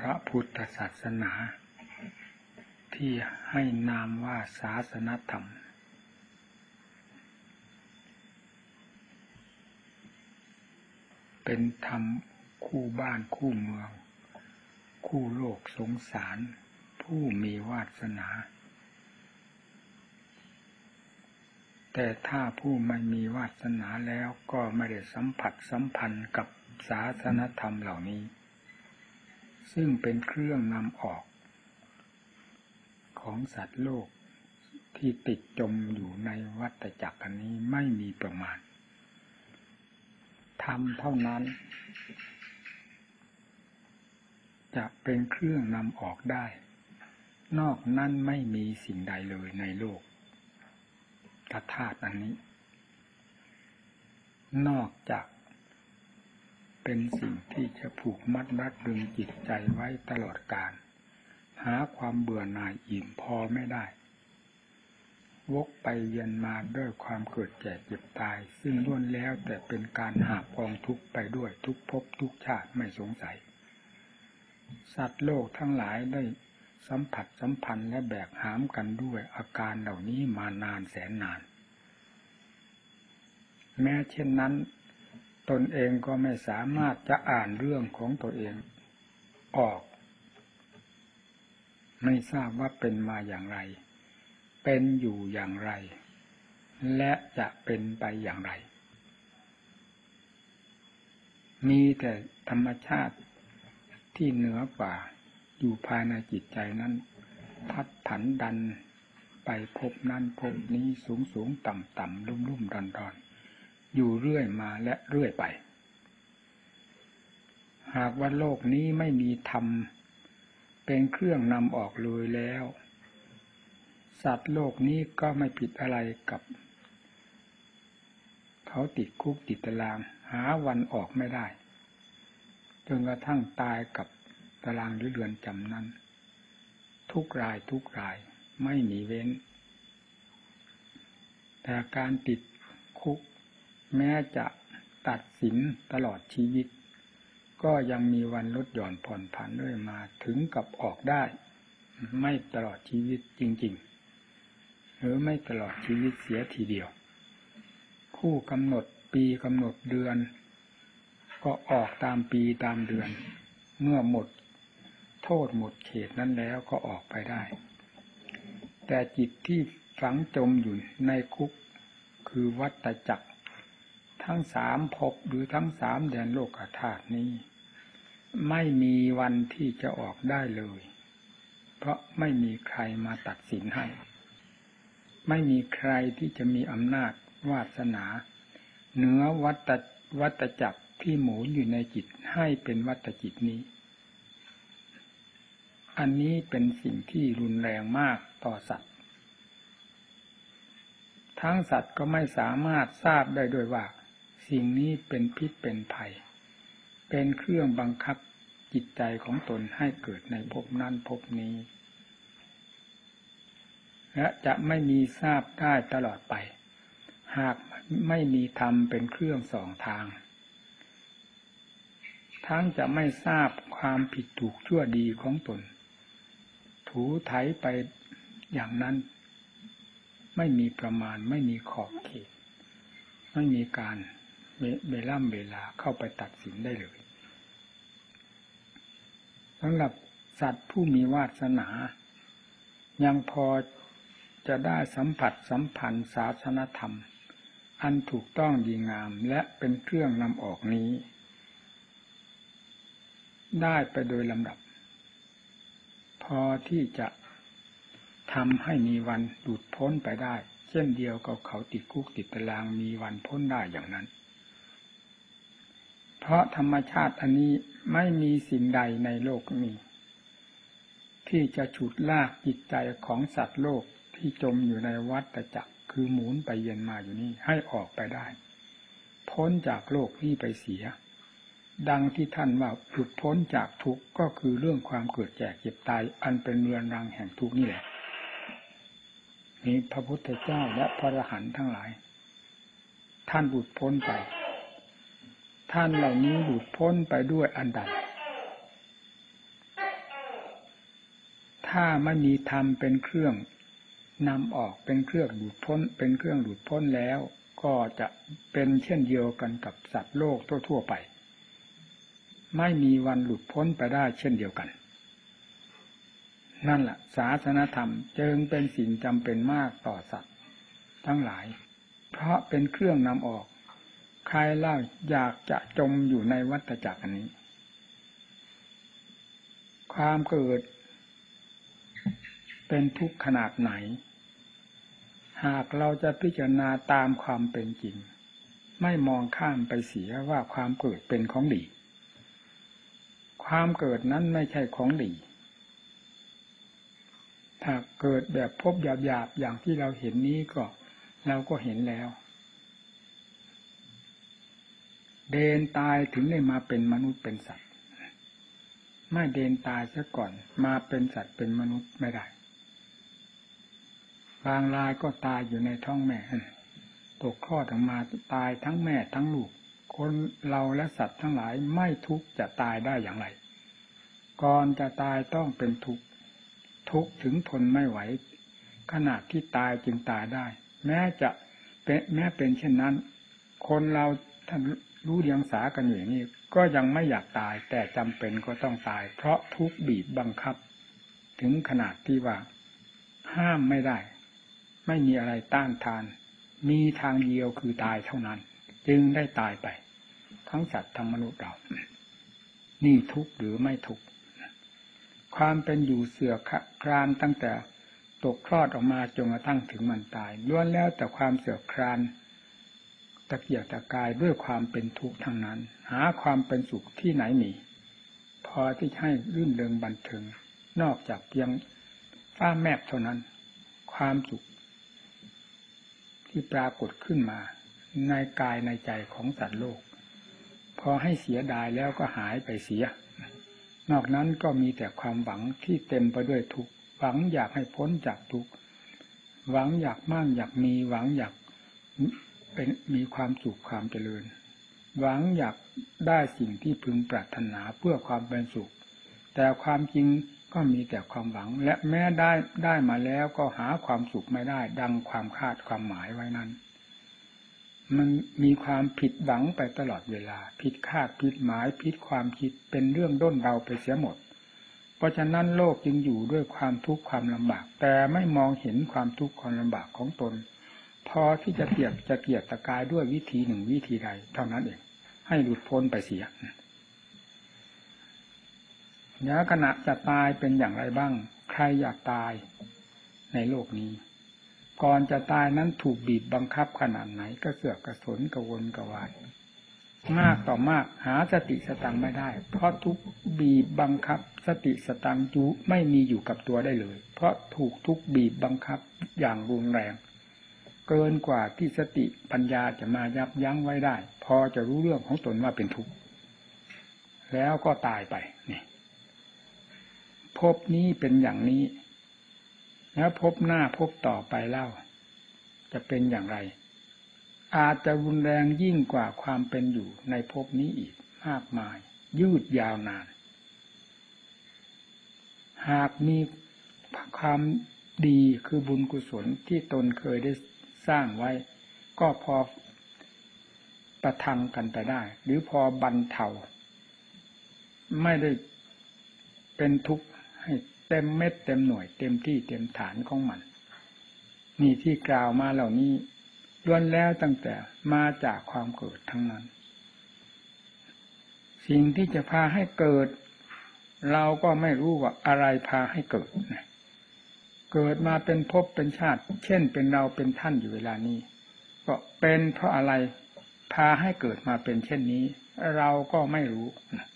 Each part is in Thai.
ระพุทธศาสนาที่ให้นามว่าศาสนธรรมเป็นธรรมคู่บ้านคู่เมืองคู่โลกสงสารผู้มีวาสนาแต่ถ้าผู้ไม่มีวาสนาแล้วก็ไม่ได้สัมผัสสัมพันธ์กับศาสนธรรมเหล่านี้ซึ่งเป็นเครื่องนำออกของสัตว์โลกที่ติดจมอยู่ในวัฏจักรอันนี้ไม่มีประมาณธรรมเท่านั้นจะเป็นเครื่องนำออกได้นอกนั้นไม่มีสิ่งใดเลยในโลกธาตุอันนี้นอกจากเป็นสิ่งที่จะผูกมัดรัดรึงจิตใจไว้ตลอดกาลหาความเบื่อหน่ายอิ่มพอไม่ได้วกไปเวียนมาด้วยความเกิดแก่เจ็บตายซึ่งล้วนแล้วแต่เป็นการหาบกองทุกข์ไปด้วยทุกภพทุกชาติไม่สงสัยสัตว์โลกทั้งหลายได้สัมผัสสัมพันธ์และแบกหามกันด้วยอาการเหล่านี้มานานแสนนานแม้เช่นนั้นตนเองก็ไม่สามารถจะอ่านเรื่องของตัวเองออกไม่ทราบว่าเป็นมาอย่างไรเป็นอยู่อย่างไรและจะเป็นไปอย่างไรมีแต่ธรรมชาติที่เหนือกว่าอยู่ภายในจิตใจนั้นพัดผันดันไปพบนั้นพบนี้สูงสูงต่ำต่ำลุ่มลุ่มดอนดอนอยู่เรื่อยมาและเรื่อยไปหากว่าโลกนี้ไม่มีธรรมเป็นเครื่องนำออกเลยแล้วสัตว์โลกนี้ก็ไม่ผิดอะไรกับเขาติดคุกติดตารางหาวันออกไม่ได้จนกระทั่งตายกับตารางหรือเรือนจำนั้นทุกรายไม่มีเว้นแต่การติดคุกแม้จะตัดสินตลอดชีวิตก็ยังมีวันลดหย่อนผ่อนผันเรื่อยมาถึงกับออกได้ไม่ตลอดชีวิตจริงๆหรือไม่ตลอดชีวิตเสียทีเดียวผู้กำหนดปีกำหนดเดือนก็ออกตามปีตามเดือนเมื่อหมดโทษหมดเขตนั้นแล้วก็ออกไปได้แต่จิตที่ฝังจมอยู่ในคุกคือวัฏจักรทั้งสามภพหรือทั้งสามแดนโลกธาตุนี้ไม่มีวันที่จะออกได้เลยเพราะไม่มีใครมาตัดสินให้ไม่มีใครที่จะมีอำนาจวาสนาเหนือวัฏจักรที่หมุนอยู่ในจิตให้เป็นวัฏจิตนี้อันนี้เป็นสิ่งที่รุนแรงมากต่อสัตว์ทั้งสัตว์ก็ไม่สามารถทราบได้ด้วยว่าสิ่งนี้เป็นพิษเป็นภัยเป็นเครื่องบังคับจิตใจของตนให้เกิดในภพนั้นภพนี้และจะไม่มีทราบได้ตลอดไปหากไม่มีธรรมเป็นเครื่องส่องทางทั้งจะไม่ทราบความผิดถูกชั่วดีของตนถูไถไปอย่างนั้นไม่มีประมาณไม่มีขอบเขตไม่มีการเวลาเข้าไปตัดสินได้เลยสำหรับสัตว์ผู้มีวาสนายังพอจะได้สัมผัสสัมพันธ์ศาสนธรรมอันถูกต้องดีงามและเป็นเครื่องนำออกนี้ได้ไปโดยลำดับพอที่จะทำให้มีวันหลุดพ้นไปได้เช่นเดียวกับเขาติดคุกติดตารางมีวันพ้นได้อย่างนั้นเพราะธรรมชาติอันนี้ไม่มีสิ่งใดในโลกนี้ที่จะฉุดลากจิตใจของสัตว์โลกที่จมอยู่ในวัฏจักรคือหมุนไปเวียนมาอยู่นี่ให้ออกไปได้พ้นจากโลกนี้ไปเสียดังที่ท่านว่าหลุดพ้นจากทุกข์ก็คือเรื่องความเกิดแก่เจ็บตายอันเป็นเรือนรังแห่งทุกข์นี่แหละนี่พระพุทธเจ้าและพระอรหันต์ทั้งหลายท่านหลุดพ้นไปท่านเหล่านี้หลุดพ้นไปด้วยอันใดถ้าไม่มีธรรมเป็นเครื่องนำออกเป็นเครื่องดูดพ้นเป็นเครื่องดูดพ้นแล้วก็จะเป็นเช่นเดียวกันกับสัตว์โลกทั่วๆไปไม่มีวันหลุดพ้นไปได้เช่นเดียวกันนั่นแหละศาสนธรรมจึงเป็นสิ่งจำเป็นมากต่อสัตว์ทั้งหลายเพราะเป็นเครื่องนำออกใครเล่าอยากจะจมอยู่ในวัฏจักรอันนี้ความเกิดเป็นทุกข์ขนาดไหนหากเราจะพิจารณาตามความเป็นจริงไม่มองข้ามไปเสียว่าความเกิดเป็นของดีความเกิดนั้นไม่ใช่ของดีถ้าเกิดแบบพบหยาบๆอย่างที่เราเห็นนี้ก็เราก็เห็นแล้วเดนตายถึงได้มาเป็นมนุษย์เป็นสัตว์ไม่เดนตายซะก่อนมาเป็นสัตว์เป็นมนุษย์ไม่ได้บางรายก็ตายอยู่ในท้องแม่ตกคลอดออกมาตายทั้งแม่ทั้งลูกคนเราและสัตว์ทั้งหลายไม่ทุกข์จะตายได้อย่างไรก่อนจะตายต้องเป็นทุกข์ถึงทนไม่ไหวขนาดที่ตายจึงตายได้แม้เป็นเช่นนั้นคนเราท่านรู้เดียงสากันอยู่อย่างนี้ก็ยังไม่อยากตายแต่จำเป็นก็ต้องตายเพราะทุกข์บีบบังคับถึงขนาดที่ว่าห้ามไม่ได้ไม่มีอะไรต้านทานมีทางเดียวคือตายเท่านั้นจึงได้ตายไปทั้งสัตว์ทั้งมนุษย์เรานี่ทุกข์หรือไม่ทุกข์ความเป็นอยู่เสื่อมคลานตั้งแต่ตกคลอดออกมาจนกระทั่งถึงมันตายล้วนแล้วแต่ความเสื่อมคลานตะเกียกตะกายด้วยความเป็นทุกข์ทั้งนั้นหาความเป็นสุขที่ไหนมีพอที่ให้รื่นเริงบันเทิงนอกจากเพียงฟ้าแมบเท่านั้นความสุขที่ปรากฏขึ้นมาในกายในใจของสัตว์โลกพอให้เสียดายแล้วก็หายไปเสียนอกนั้นก็มีแต่ความหวังที่เต็มไปด้วยทุกข์หวังอยากให้พ้นจากทุกข์หวังอยากมั่งอยากมีหวังอยากเป็นมีความสุขความเจริญหวังอยากได้สิ่งที่พึงปรารถนาเพื่อความเป็นสุขแต่ความจริงก็มีแต่ความหวังและแม้ได้มาแล้วก็หาความสุขไม่ได้ดังความคาดความหมายไว้นั้นมันมีความผิดหวังไปตลอดเวลาผิดคาดผิดหมายผิดความคิดเป็นเรื่องด้นเราไปเสียหมดเพราะฉะนั้นโลกจึงอยู่ด้วยความทุกข์ความลำบากแต่ไม่มองเห็นความทุกข์ความลำบากของตนพอที่จะเกียรตะกายด้วยวิธีหนึ่งวิธีใดเท่านั้นเองให้หลุดพ้นไปเสียแล้วขณะจะตายเป็นอย่างไรบ้างใครอยากตายในโลกนี้ก่อนจะตายนั้นถูกบีบบังคับขนาดไหนก็เสือกกระสนกระวนกระวายมากต่อมากหาสติสตังไม่ได้เพราะทุกบีบบังคับสติสตังจุไม่มีอยู่กับตัวได้เลยเพราะถูกทุกบีบบังคับอย่างรุนแรงเกินกว่าที่สติปัญญาจะมายับยั้งไว้ได้พอจะรู้เรื่องของตนว่าเป็นทุกข์แล้วก็ตายไปนี่ภพนี้เป็นอย่างนี้แล้วภพหน้าภพต่อไปเล่าจะเป็นอย่างไรอาจจะรุนแรงยิ่งกว่าความเป็นอยู่ในภพนี้อีกมากมายยืดยาวนานหากมีความดีคือบุญกุศลที่ตนเคยได้สร้างไว้ก็พอประทังกันไปได้หรือพอบรรเทาไม่ได้เป็นทุกข์ให้เต็มเม็ดเต็มหน่วยเต็มที่เต็มฐานของมันนี่ที่กล่าวมาเหล่านี้ล้วนแล้วตั้งแต่มาจากความเกิดทั้งนั้นสิ่งที่จะพาให้เกิดเราก็ไม่รู้ว่าอะไรพาให้เกิดเกิดมาเป็นภพเป็นชาติเช่นเป็นเราเป็นท่านอยู่เวลานี้ก็เป็นเพราะอะไรพาให้เกิดมาเป็นเช่นนี้เราก็ไม่รู้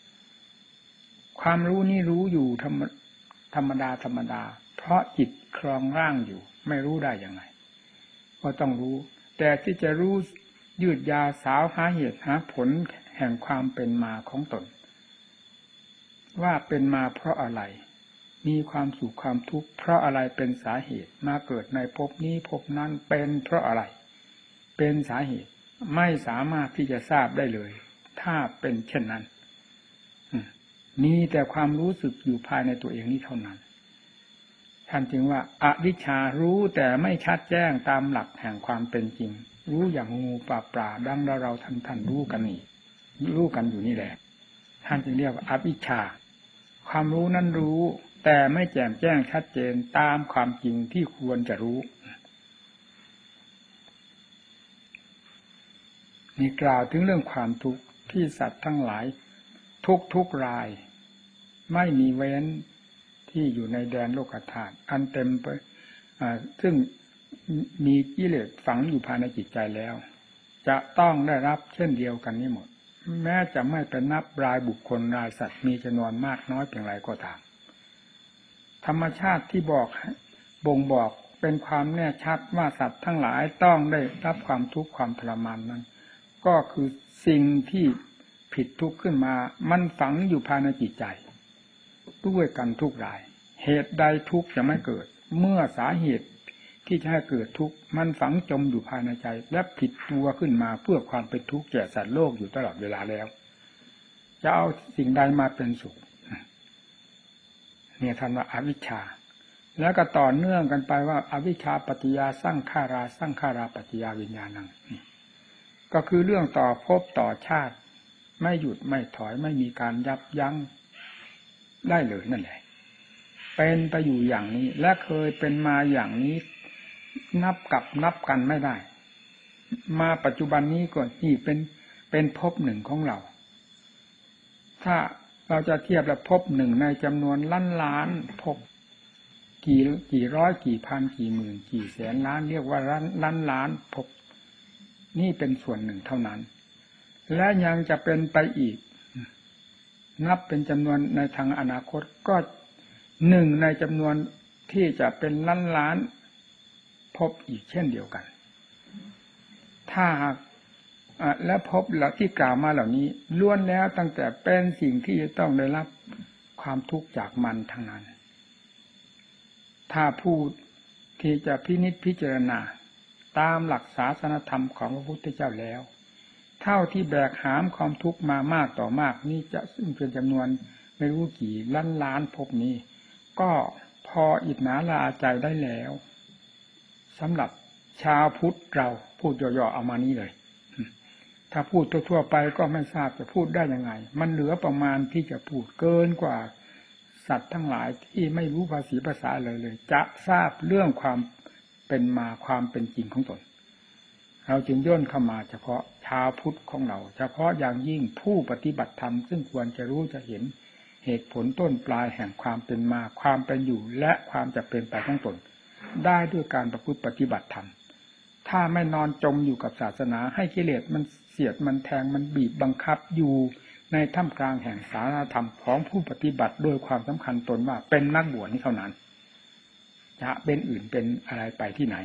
ความรู้นี้รู้อยู่ธรรมดาเพราะจิตครองร่างอยู่ไม่รู้ได้ยังไงก็ต้องรู้แต่ที่จะรู้ยืดยาวสาวหาเหตุหาผลแห่งความเป็นมาของตนว่าเป็นมาเพราะอะไรมีความสุขความทุกข์เพราะอะไรเป็นสาเหตุมาเกิดในภพนี้ภพนั้นเป็นเพราะอะไรเป็นสาเหตุไม่สามารถที่จะทราบได้เลยถ้าเป็นเช่นนั้นมีแต่ความรู้สึกอยู่ภายในตัวเองนี้เท่านั้นท่านจึงว่าอวิชชารู้แต่ไม่ชัดแจ้งตามหลักแห่งความเป็นจริงรู้อย่างงูปลาดังเราท่านรู้กันนี่รู้กันอยู่นี่แหละท่านจึงเรียกว่าอวิชชาความรู้นั้นรู้แต่ไม่แจ่มแจ้งชัดเจนตามความจริงที่ควรจะรู้นี่กล่าวถึงเรื่องความทุกข์ที่สัตว์ทั้งหลายทุกรายไม่มีเว้นที่อยู่ในแดนโลกธาตุอันเต็มไปซึ่งมีกิเลสฝังอยู่ภายในจิตใจแล้วจะต้องได้รับเช่นเดียวกันนี้หมดแม้จะไม่เป็นนับรายบุคคลรายสัตว์มีจำนวนมากน้อยเพียงไรก็ตามธรรมชาติที่บ่งบอกเป็นความแน่ชัดว่าสัตว์ทั้งหลายต้องได้รับความทุกข์ความทรมานนั้นก็คือสิ่งที่ผิดทุกข์ขึ้นมามันฝังอยู่ภายในจิตใจด้วยกันทุกรายเหตุใดทุกข์จะไม่เกิดเมื่อสาเหตุที่จะให้เกิดทุกข์มันฝังจมอยู่ภายในใจและผิดตัวขึ้นมาเพื่อความเป็นทุกข์แก่สัตว์โลกอยู่ตลอดเวลาแล้วจะเอาสิ่งใดมาเป็นสุขเนี่ยท่านว่าอวิชชาแล้วก็ต่อเนื่องกันไปว่าอวิชชาปัจจยาสังขาราปัจจยาวิญญาณังก็คือเรื่องต่อภพต่อชาติไม่หยุดไม่ถอยไม่มีการยับยั้งได้เลยนั่นแหละเป็นไปอยู่อย่างนี้และเคยเป็นมาอย่างนี้นับกันไม่ได้มาปัจจุบันนี้ก็นี่เป็นภพหนึ่งของเราถ้าเราจะเทียบแล้วภพหนึ่งในจำนวนล้านภพกี่ร้อยกี่พันกี่หมื่นกี่แสนล้านเรียกว่าล้านภพนี่เป็นส่วนหนึ่งเท่านั้นและยังจะเป็นไปอีกนับเป็นจำนวนในทางอนาคตก็หนึ่งในจำนวนที่จะเป็นล้านพบอีกเช่นเดียวกันถ้าหากและพบเหล่าที่กล่าวมาเหล่านี้ล้วนแล้วตั้งแต่เป็นสิ่งที่จะต้องได้รับความทุกข์จากมันทั้งนั้นถ้าผู้ที่จะพินิจพิจารณาตามหลักศาสนธรรมของพระพุทธเจ้าแล้วเท่าที่แบกหามความทุกข์มามากต่อมากนี่จะซึ่งเป็นจำนวนไม่รู้กี่ล้านพบนี้ก็พออิจฉาละอาใจได้แล้วสำหรับชาวพุทธเราพูดย่อๆเอามานี้เลยถ้าพูดทั่วๆไปก็ไม่ทราบจะพูดได้ยังไงมันเหลือประมาณที่จะพูดเกินกว่าสัตว์ทั้งหลายที่ไม่รู้ภาษีภาษาเลยจะทราบเรื่องความเป็นมาความเป็นจริงของตนเราจึงย่นเข้ามาเฉพาะชาวพุทธของเราเฉพาะอย่างยิ่งผู้ปฏิบัติธรรมซึ่งควรจะรู้จะเห็นเหตุผลต้นปลายแห่งความเป็นมาความเป็นอยู่และความจะเป็นไปของตนได้ด้วยการประพฤติปฏิบัติธรรมถ้าไม่นอนจมอยู่กับศาสนาให้กิเลสมันเสียดมันแทงมันบีบบังคับอยู่ในท่ามกลางแห่งศาสนธรรมของผู้ปฏิบัติโดยความสำคัญตนว่าเป็นนักบวชนี้เท่านั้นจะเป็นอื่นเป็นอะไรไปที่ไหน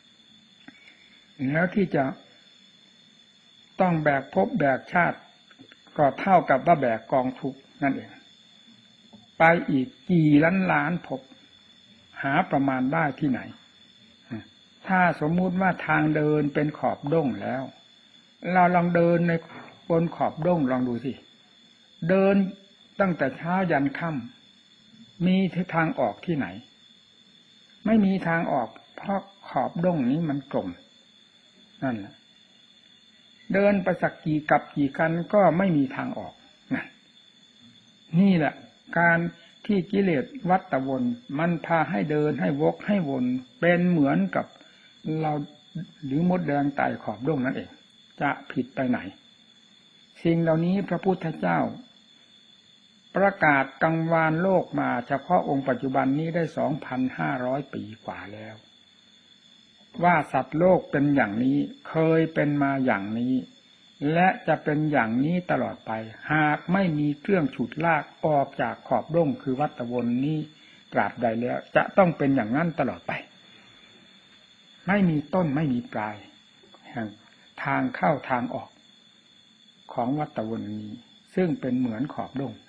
แล้วที่จะต้องแบกภพแบกชาติก็เท่ากับว่าแบกกองทุกข์นั่นเองไปอีกกี่ล้านภพหาประมาณได้ที่ไหนถ้าสมมุติว่าทางเดินเป็นขอบด้งแล้วเราลองเดินในบนขอบด้งลองดูสิเดินตั้งแต่เช้ายันค่ำมีทางออกที่ไหนไม่มีทางออกเพราะขอบด้งนี้มันกลมนั่นแหละเดินไปสักกี่กับกี่กันก็ไม่มีทางออกนี่แหละการที่กิเลสวัฏวนมันพาให้เดินให้วกให้วนเป็นเหมือนกับเราหรือมดแดงไต่ขอบด้งนั่นเองจะผิดไปไหนสิ่งเหล่านี้พระพุทธเจ้าประกาศกังวานโลกมาเฉพาะองค์ปัจจุบันนี้ได้ 2,500 ปีกว่าแล้วว่าสัตว์โลกเป็นอย่างนี้เคยเป็นมาอย่างนี้และจะเป็นอย่างนี้ตลอดไปหากไม่มีเครื่องฉุดลากออกจากขอบด้งคือวัฏวนนี้ตราบใดแล้วจะต้องเป็นอย่างนั้นตลอดไปไม่มีต้นไม่มีปลายแห่งทางเข้าทางออกของวัฏวนนี้ซึ่งเป็นเหมือนขอบด้ง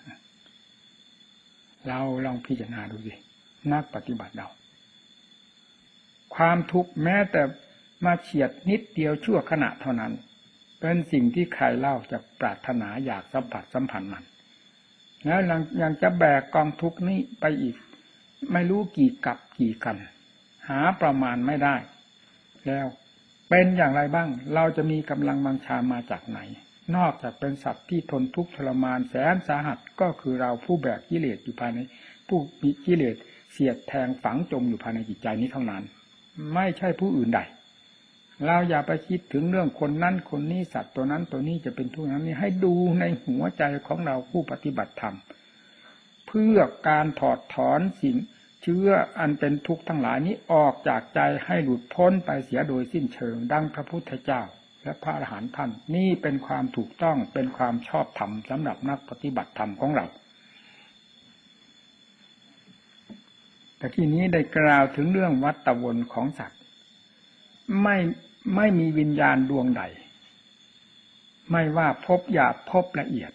เราลองพิจารณาดูสินักปฏิบัติเราความทุกข์แม้แต่มาเฉียดนิดเดียวชั่วขณะเท่านั้นเป็นสิ่งที่ใครเล่าจะปรารถนาอยากสัมผัสสัมพันธ์มันแล้วยังจะแบกกองทุกข์นี้ไปอีกไม่รู้กี่กับกี่กันหาประมาณไม่ได้แล้วเป็นอย่างไรบ้างเราจะมีกำลังบังชามาจากไหนนอกจากเป็นสัตว์ที่ทนทุกข์ทรมานแสนสาหัสก็คือเราผู้แบกกิเลสอยู่ภายในผู้มีกิเลสเสียดแทงฝังจมอยู่ภายในจิตใจนี้เท่านั้นไม่ใช่ผู้อื่นใดเราอย่าไปคิดถึงเรื่องคนนั้นคนนี้สัตว์ตัวนั้นตัวนี้จะเป็นทุกข์นั้นนี่ให้ดูในหัวใจของเราผู้ปฏิบัติธรรมเพื่อการถอดถอนสิ่งเชื้ออันเป็นทุกข์ทั้งหลายนี้ออกจากใจให้หลุดพ้นไปเสียโดยสิ้นเชิงดังพระพุทธเจ้าและพระอรหันต์ท่านนี่เป็นความถูกต้องเป็นความชอบธรรมสำหรับนักปฏิบัติธรรมของเราแต่ที่นี้ได้กล่าวถึงเรื่องวัฏวนของสัตว์ไม่มีวิญญาณดวงใดไม่ว่าภพหยาบภพละเอียด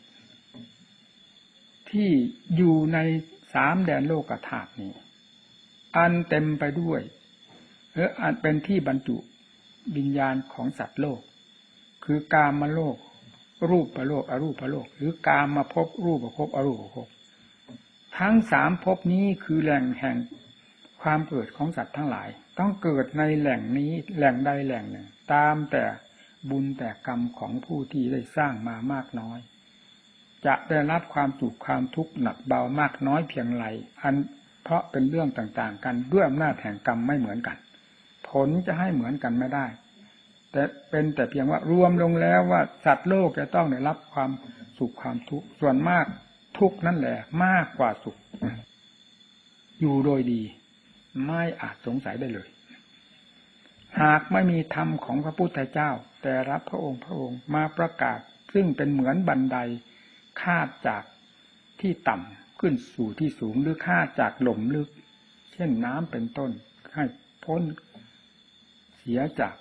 ที่อยู่ในสามแดนโลกธาตุนี้อันเต็มไปด้วยอันเป็นที่บรรจุวิญญาณของสัตว์โลกคือกามโลกรูปโลกอรูปโลกหรือกามภพรูปภพอรูปภพทั้งสามภพนี้คือแหล่งแห่งความเกิดของสัตว์ทั้งหลายต้องเกิดในแหล่งนี้แหล่งใดแหล่งหนึ่งตามแต่บุญแต่กรรมของผู้ที่ได้สร้างมามากน้อยจะได้รับความสุขความทุกข์หนักเบามากน้อยเพียงไรอันเพราะเป็นเรื่องต่างๆกันด้วยอำนาจแห่งกรรมไม่เหมือนกันผลจะให้เหมือนกันไม่ได้แต่เป็นแต่เพียงว่ารวมลงแล้วว่าสัตว์โลกจะต้องได้รับความสุขความทุกข์ส่วนมากทุกข์นั่นแหละมากกว่าสุขอยู่โดยดีไม่อาจสงสัยได้เลยหากไม่มีธรรมของพระพุทธเจ้าแต่รับพระองค์มาประกาศซึ่งเป็นเหมือนบันไดคาดจากที่ต่ำขึ้นสู่ที่สูงหรือคาดจากหล่มลึกเช่นน้ำเป็นต้นให้พ้นเสียจาก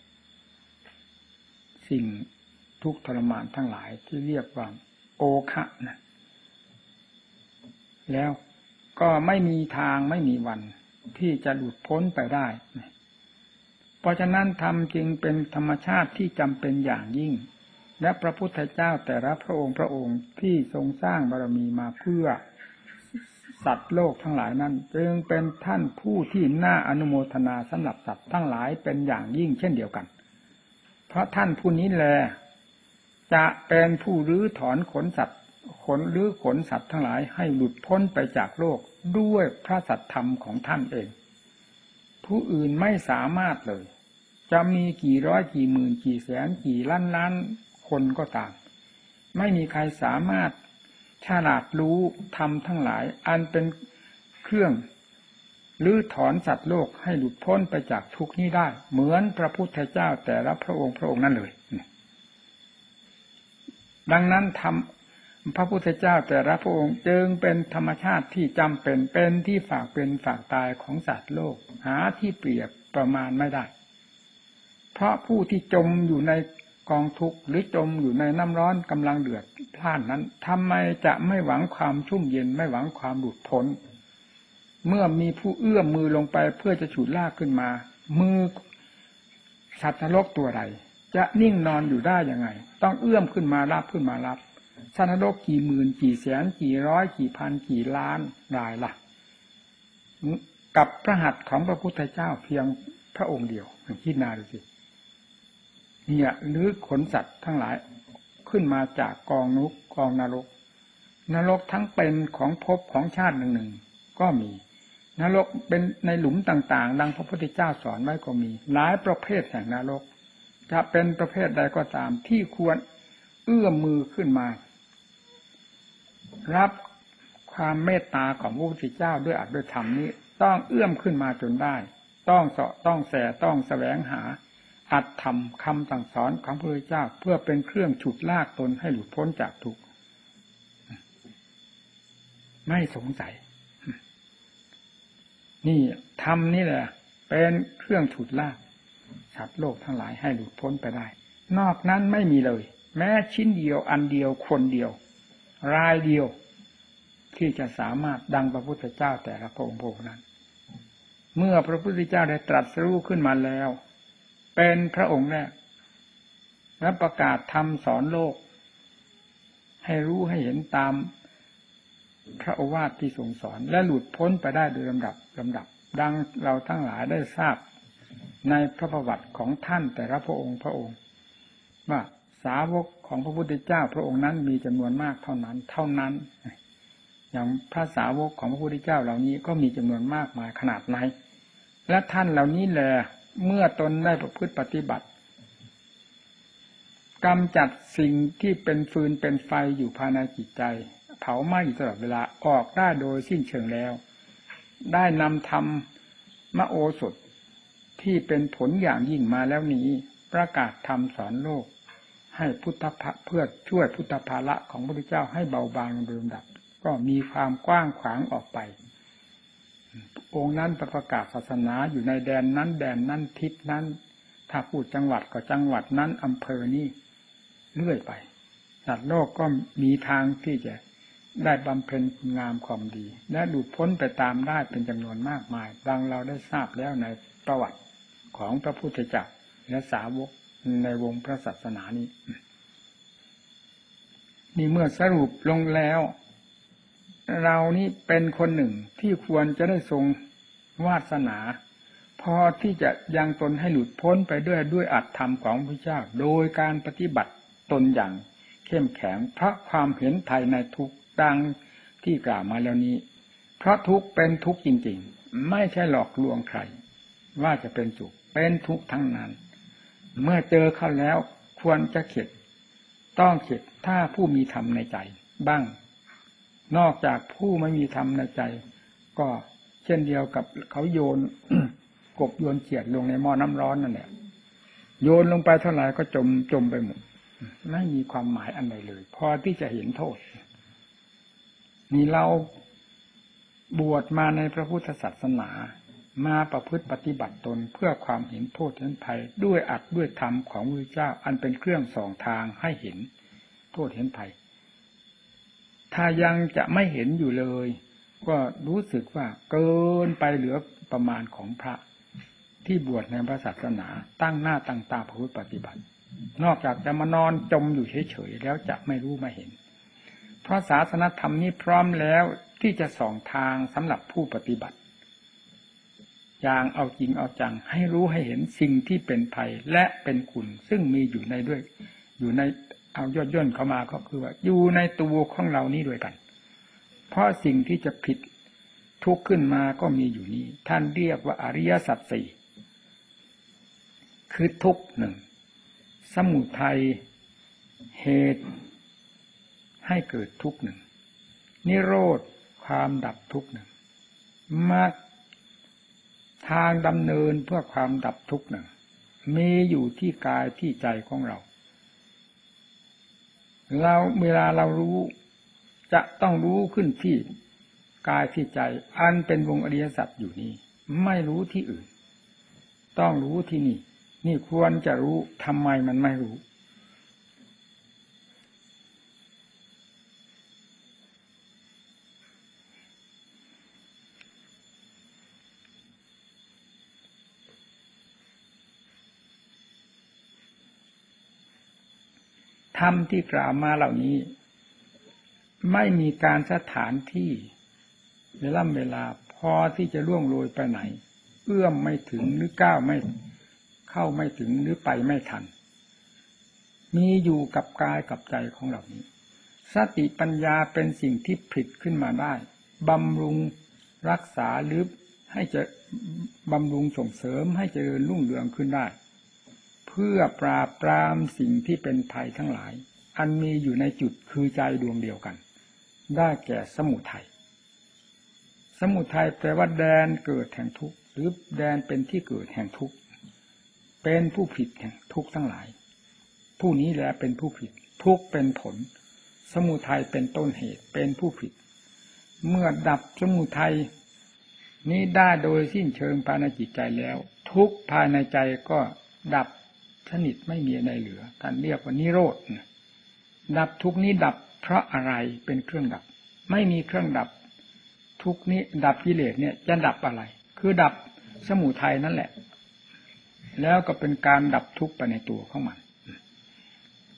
สิ่งทุกข์ทรมานทั้งหลายที่เรียกว่าโอคะนะแล้วก็ไม่มีทางไม่มีวันที่จะหลุดพ้นไปได้เพราะฉะนั้นธรรมจึงเป็นธรรมชาติที่จำเป็นอย่างยิ่งและพระพุทธเจ้าแต่ละพระองค์ที่ทรงสร้างบารมีมาเพื่อสัตว์โลกทั้งหลายนั้นจึงเป็นท่านผู้ที่น่าอนุโมทนาสำหรับสัตว์ทั้งหลายเป็นอย่างยิ่งเช่นเดียวกันเพราะท่านผู้นี้แลจะเป็นผู้รื้อถอนขนสัตว์ขนสัตว์ทั้งหลายให้หลุดพ้นไปจากโลกด้วยพระสัตธรรมของท่านเองผู้อื่นไม่สามารถเลยจะมีกี่ร้อยกี่หมื่นกี่แสนกี่ล้านคนก็ตามไม่มีใครสามารถฉลาดรู้ธรรมทั้งหลายอันเป็นเครื่องรื้อถอนสัตว์โลกให้หลุดพ้นไปจากทุกข์นี้ได้เหมือนพระพุทธเจ้าแต่ละพระองค์นั่นเลยดังนั้นพระพุทธเจ้าแต่ละพระองค์จึงเป็นธรรมชาติที่จำเป็นที่ฝากเป็นฝากตายของสัตว์โลกหาที่เปรียบประมาณไม่ได้เพราะผู้ที่จมอยู่ในกองทุกข์หรือจมอยู่ในน้ำร้อนกำลังเดือดพล่านนั้นทำไมจะไม่หวังความชุ่มเย็นไม่หวังความหลุดพ้นเมื่อมีผู้เอื้อมมือลงไปเพื่อจะฉุดลากขึ้นมามือสัตว์นรกตัวใดจะนิ่งนอนอยู่ได้ยังไงต้องเอื้อมขึ้นมารับสัตว์นรกกี่หมื่นกี่แสนกี่ร้อยกี่พันกี่ล้านรายล่ะกับพระหัตถ์ของพระพุทธเจ้าเพียงพระองค์เดียวคิดนาดูสิเนี่ยหรือขนสัตว์ทั้งหลายขึ้นมาจากกองนรกทั้งเป็นของภพของชาติหนึ่งก็มีนรกเป็นในหลุมต่างๆดังพระพุทธเจ้าสอนไว้ก็มีหลายประเภทแห่งนรกจะเป็นประเภทใดก็ตามที่ควรเอื้อมมือขึ้นมารับความเมตตาของพระพุทธเจ้าด้วยอัตด้วยธรรมนี้ต้องเอื้อมขึ้นมาจนได้ต้องเสาะต้องแสต้องแสวงหาอัตธรรมคำสั่งสอนของพระพุทธเจ้าเพื่อเป็นเครื่องฉุดลากตนให้หลุดพ้นจากทุกข์ไม่สงสัยนี่ธรรมนี่แหละเป็นเครื่องฉุดลากสัตว์โลกทั้งหลายให้หลุดพ้นไปได้นอกนั้นไม่มีเลยแม้ชิ้นเดียวอันเดียวคนเดียวรายเดียวที่จะสามารถดังพระพุทธเจ้าแต่ละพระองค์นั้นเมื่อพระพุทธเจ้าได้ตรัสรู้ขึ้นมาแล้วเป็นพระองค์แรกและประกาศธรรมสอนโลกให้รู้ให้เห็นตามพระโอวาทที่ทรงสอนและหลุดพ้นไปได้โดยลำดับดังเราทั้งหลายได้ทราบในพระประวัติของท่านแต่ละพระองค์ว่าสาวกของพระพุทธเจ้าพระองค์นั้นมีจำนวนมากเท่านั้นอย่างพระสาวกของพระพุทธเจ้าเหล่านี้ก็มีจำนวนมากมายขนาดไหนและท่านเหล่านี้แหละเมื่อตนได้ประพฤติปฏิบัติกำจัดสิ่งที่เป็นฟืนเป็นไฟอยู่ภายในจิตใจเผาไหม้อยู่ตลอดเวลาออกได้โดยสิ้นเชิงแล้วได้นำธรรมโอสถที่เป็นผลอย่างยิ่งมาแล้วนี้ประกาศธรรมสอนโลกให้พุทธะเพื่อช่วยพุทธภาระของพระพุทธเจ้าให้เบาบางโดยลำดับก็มีความกว้างขวางออกไปองค์นั้นประกาศศาสนาอยู่ในแดนนั้นทิศนั้นถ้าพูดจังหวัดก็จังหวัดนั้นอำเภอนี้เรื่อยไปสัตว์โลกก็มีทางที่จะได้บำเพ็ญคุณงามความดีและหลุดพ้นไปตามได้เป็นจำนวนมากมายดังเราได้ทราบแล้วในประวัติของพระพุทธเจ้าและสาวกในวงพระศาสนานี้นี่เมื่อสรุปลงแล้วเรานี่เป็นคนหนึ่งที่ควรจะได้ทรงวาสนาพอที่จะยังตนให้หลุดพ้นไปด้วยอัตธรรมของพระเจ้าโดยการปฏิบัติตนอย่างเข้มแข็งเพราะความเห็นไทยในทุกดังที่กล่าวมาแล้วนี้เพราะทุกเป็นทุกจริงๆไม่ใช่หลอกลวงใครว่าจะเป็นสุขเป็นทุกทั้งนั้นเมื่อเจอเข้าแล้วควรจะเข็ดต้องเข็ดถ้าผู้มีธรรมในใจบ้างนอกจากผู้ไม่มีธรรมในใจก็เช่นเดียวกับเขาโยน กบโยนเขียดลงในหม้อน้ำร้อนนั่นแหละโยนลงไปเท่าไหร่ก็จมไปหมดไม่มีความหมายอันใดเลยพอที่จะเห็นโทษนี่เราบวชมาในพระพุทธศาสนามาประพฤติปฏิบัติตนเพื่อความเห็นโทษเห็นภัยด้วยอัดด้วยธรรมของพระพุทธเจ้าอันเป็นเครื่องส่องทางให้เห็นโทษเห็นภัยถ้ายังจะไม่เห็นอยู่เลยก็รู้สึกว่าเกินไปเหลือประมาณของพระที่บวชในพระศาสนาตั้งหน้าตั้งตาประพฤติปฏิบัตินอกจากจะมานอนจมอยู่เฉยๆแล้วจะไม่รู้ไม่เห็นเพราะศาสนธรรมนี้พร้อมแล้วที่จะส่องทางสำหรับผู้ปฏิบัติอย่างเอาจริงเอาจังให้รู้ให้เห็นสิ่งที่เป็นภัยและเป็นคุณซึ่งมีอยู่ในด้วยอยู่ในเอาย่นเข้ามาก็คือว่าอยู่ในตัวของเรานี้ด้วยกันเพราะสิ่งที่จะผิดทุกข์ขึ้นมาก็มีอยู่นี้ท่านเรียกว่าอริยสัจสี่คือทุกข์หนึ่งสมุทัยเหตุให้เกิดทุกข์หนึ่งนิโรธความดับทุกข์หนึ่งมรรคทางดำเนินเพื่อความดับทุกข์หนึ่งมีอยู่ที่กายที่ใจของเราเวลาเรารู้จะต้องรู้ขึ้นที่กายที่ใจอันเป็นวงอริยสัจอยู่นี้ไม่รู้ที่อื่นต้องรู้ที่นี่นี่ควรจะรู้ทำไมมันไม่รู้ธรรมที่กล่าวมาเหล่านี้ไม่มีการสถานที่เวลาพอที่จะล่วงโรยไปไหนเอื้อมไม่ถึงหรือก้าวไม่เข้าไม่ถึงหรือไปไม่ทันมีอยู่กับกายกับใจของเรานี้สติปัญญาเป็นสิ่งที่ผลิตขึ้นมาได้บำรุงรักษาหรือให้จะบำรุงส่งเสริมให้เจริญรุ่งเรืองขึ้นได้เพื่อปราบปรามสิ่งที่เป็นภัยทั้งหลายอันมีอยู่ในจุดคือใจดวงเดียวกันได้แก่สมุทัยสมุทัยแปลว่าแดนเกิดแห่งทุกข์หรือแดนเป็นที่เกิดแห่งทุกข์เป็นผู้ผิดแห่งทุกข์ทั้งหลายผู้นี้แหละเป็นผู้ผิดทุกข์เป็นผลสมุทัยเป็นต้นเหตุเป็นผู้ผิดเมื่อดับสมุทัยนี้ได้โดยสิ้นเชิงภายในจิตใจแล้วทุกข์ภายในใจก็ดับสนิทไม่มีอะไรเหลือท่านเรียกว่านิโรธดับทุกข์นี้ดับเพราะอะไรเป็นเครื่องดับไม่มีเครื่องดับทุกข์นี้ดับกิเลสเนี่ยจะดับอะไรคือดับสมุทัยนั่นแหละแล้วก็เป็นการดับทุกข์ไปในตัวของมัน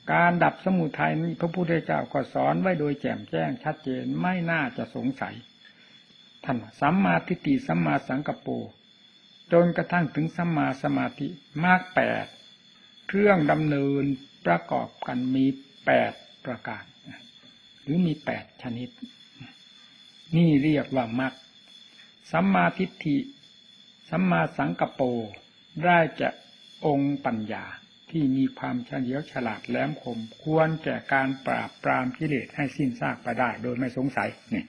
การดับสมุทัยนี้พระพุทธเจ้าก็สอนไว้โดยแจ่มแจ้งชัดเจนไม่น่าจะสงสัยท่านสัมมาทิฏฐิสัมมาสังกัปโปจนกระทั่งถึงสัมมาสมาธิมรรค8เครื่องดำเนินประกอบกันมี8ประการหรือมี8ชนิดนี่เรียกว่ามรรคสัมมาทิฏฐิสัมมาสังกัปโปได้แก่องค์ปัญญาที่มีความเฉลียวฉลาดแหลมคมควรแก่การปราบปรามกิเลสให้สิ้นซากไปได้โดยไม่สงสัยนี่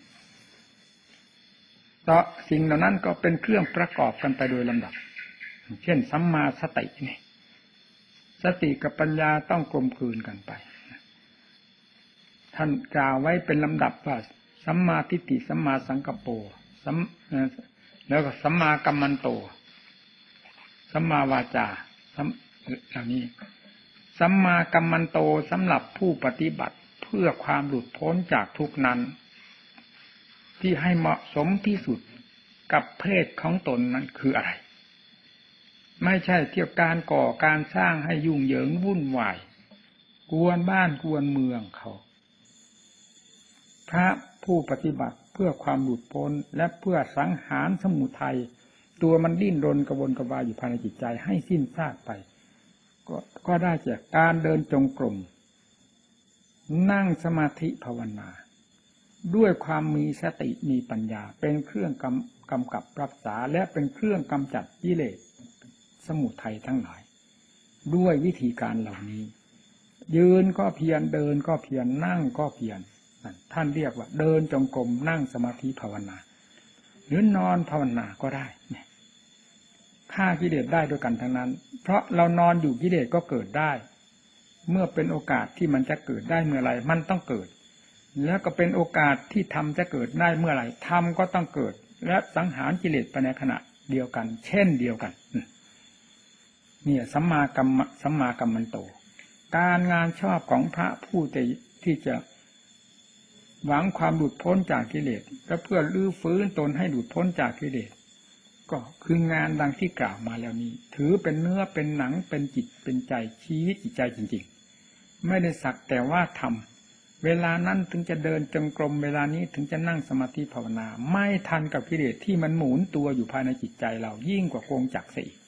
เพราะสิ่งเหล่านั้นก็เป็นเครื่องประกอบกันไปโดยลำดับเช่นสัมมาสตินี่สติกับปัญญาต้องกลมกลืนกันไปท่านกล่าวไว้เป็นลำดับว่าสัมมาทิฏฐิสัมมาสังกัปโปแล้วก็สัมมากัมมันโตสัมมาวาจาเหล่านี้สัมมากัมมันโตสำหรับผู้ปฏิบัติเพื่อความหลุดพ้นจากทุกข์นั้นที่ให้เหมาะสมที่สุดกับเพศของตนนั้นคืออะไรไม่ใช่เที่ยวการก่อการสร้างให้ยุ่งเหยิงวุ่นวายกวนบ้านกวนเมืองเขาพระผู้ปฏิบัติเพื่อความหลุดพ้นและเพื่อสังหารสมุทัยตัวมันดิ้นรนกระวนกระวายอยู่ภายในจิตใจให้สิ้นซากไปก็ได้จากการเดินจงกรมนั่งสมาธิภาวนาด้วยความมีสติมีปัญญาเป็นเครื่องกำกับรักษาและเป็นเครื่องกำจัดกิเลสสมุทัยทั้งหลายด้วยวิธีการเหล่านี้ยืนก็เพียรเดินก็เพียรนั่งก็เพียรท่านเรียกว่าเดินจงกรมนั่งสมาธิภาวนาหรือนอนภาวนาก็ได้ฆ่ากิเลสได้ด้วยกันทั้งนั้นเพราะเรานอนอยู่กิเลสก็เกิดได้เมื่อเป็นโอกาสที่มันจะเกิดได้เมื่อไรมันต้องเกิดแล้วก็เป็นโอกาสที่ธรรมจะเกิดได้เมื่อไรธรรมก็ต้องเกิดและสังหารกิเลสไปในขณะเดียวกันเช่นเดียวกันเนี่ยสัมมากัมมันโตการงานชอบของพระผู้ที่จะหวังความหลุดพ้นจากกิเลสและเพื่อลื้อฟื้นตนให้หลุดพ้นจากกิเลสก็คืองานดังที่กล่าวมาแล้วนี้ถือเป็นเนื้อเป็นหนังเป็นจิตเป็นใจชีวิตจิตใจจริงๆไม่ได้สักแต่ว่าทำเวลานั้นถึงจะเดินจงกรมเวลานี้ถึงจะนั่งสมาธิภาวนาไม่ทันกับกิเลสที่มันหมุนตัวอยู่ภายในจิตใจเรายิ่งกว่าโกงจักรเสีย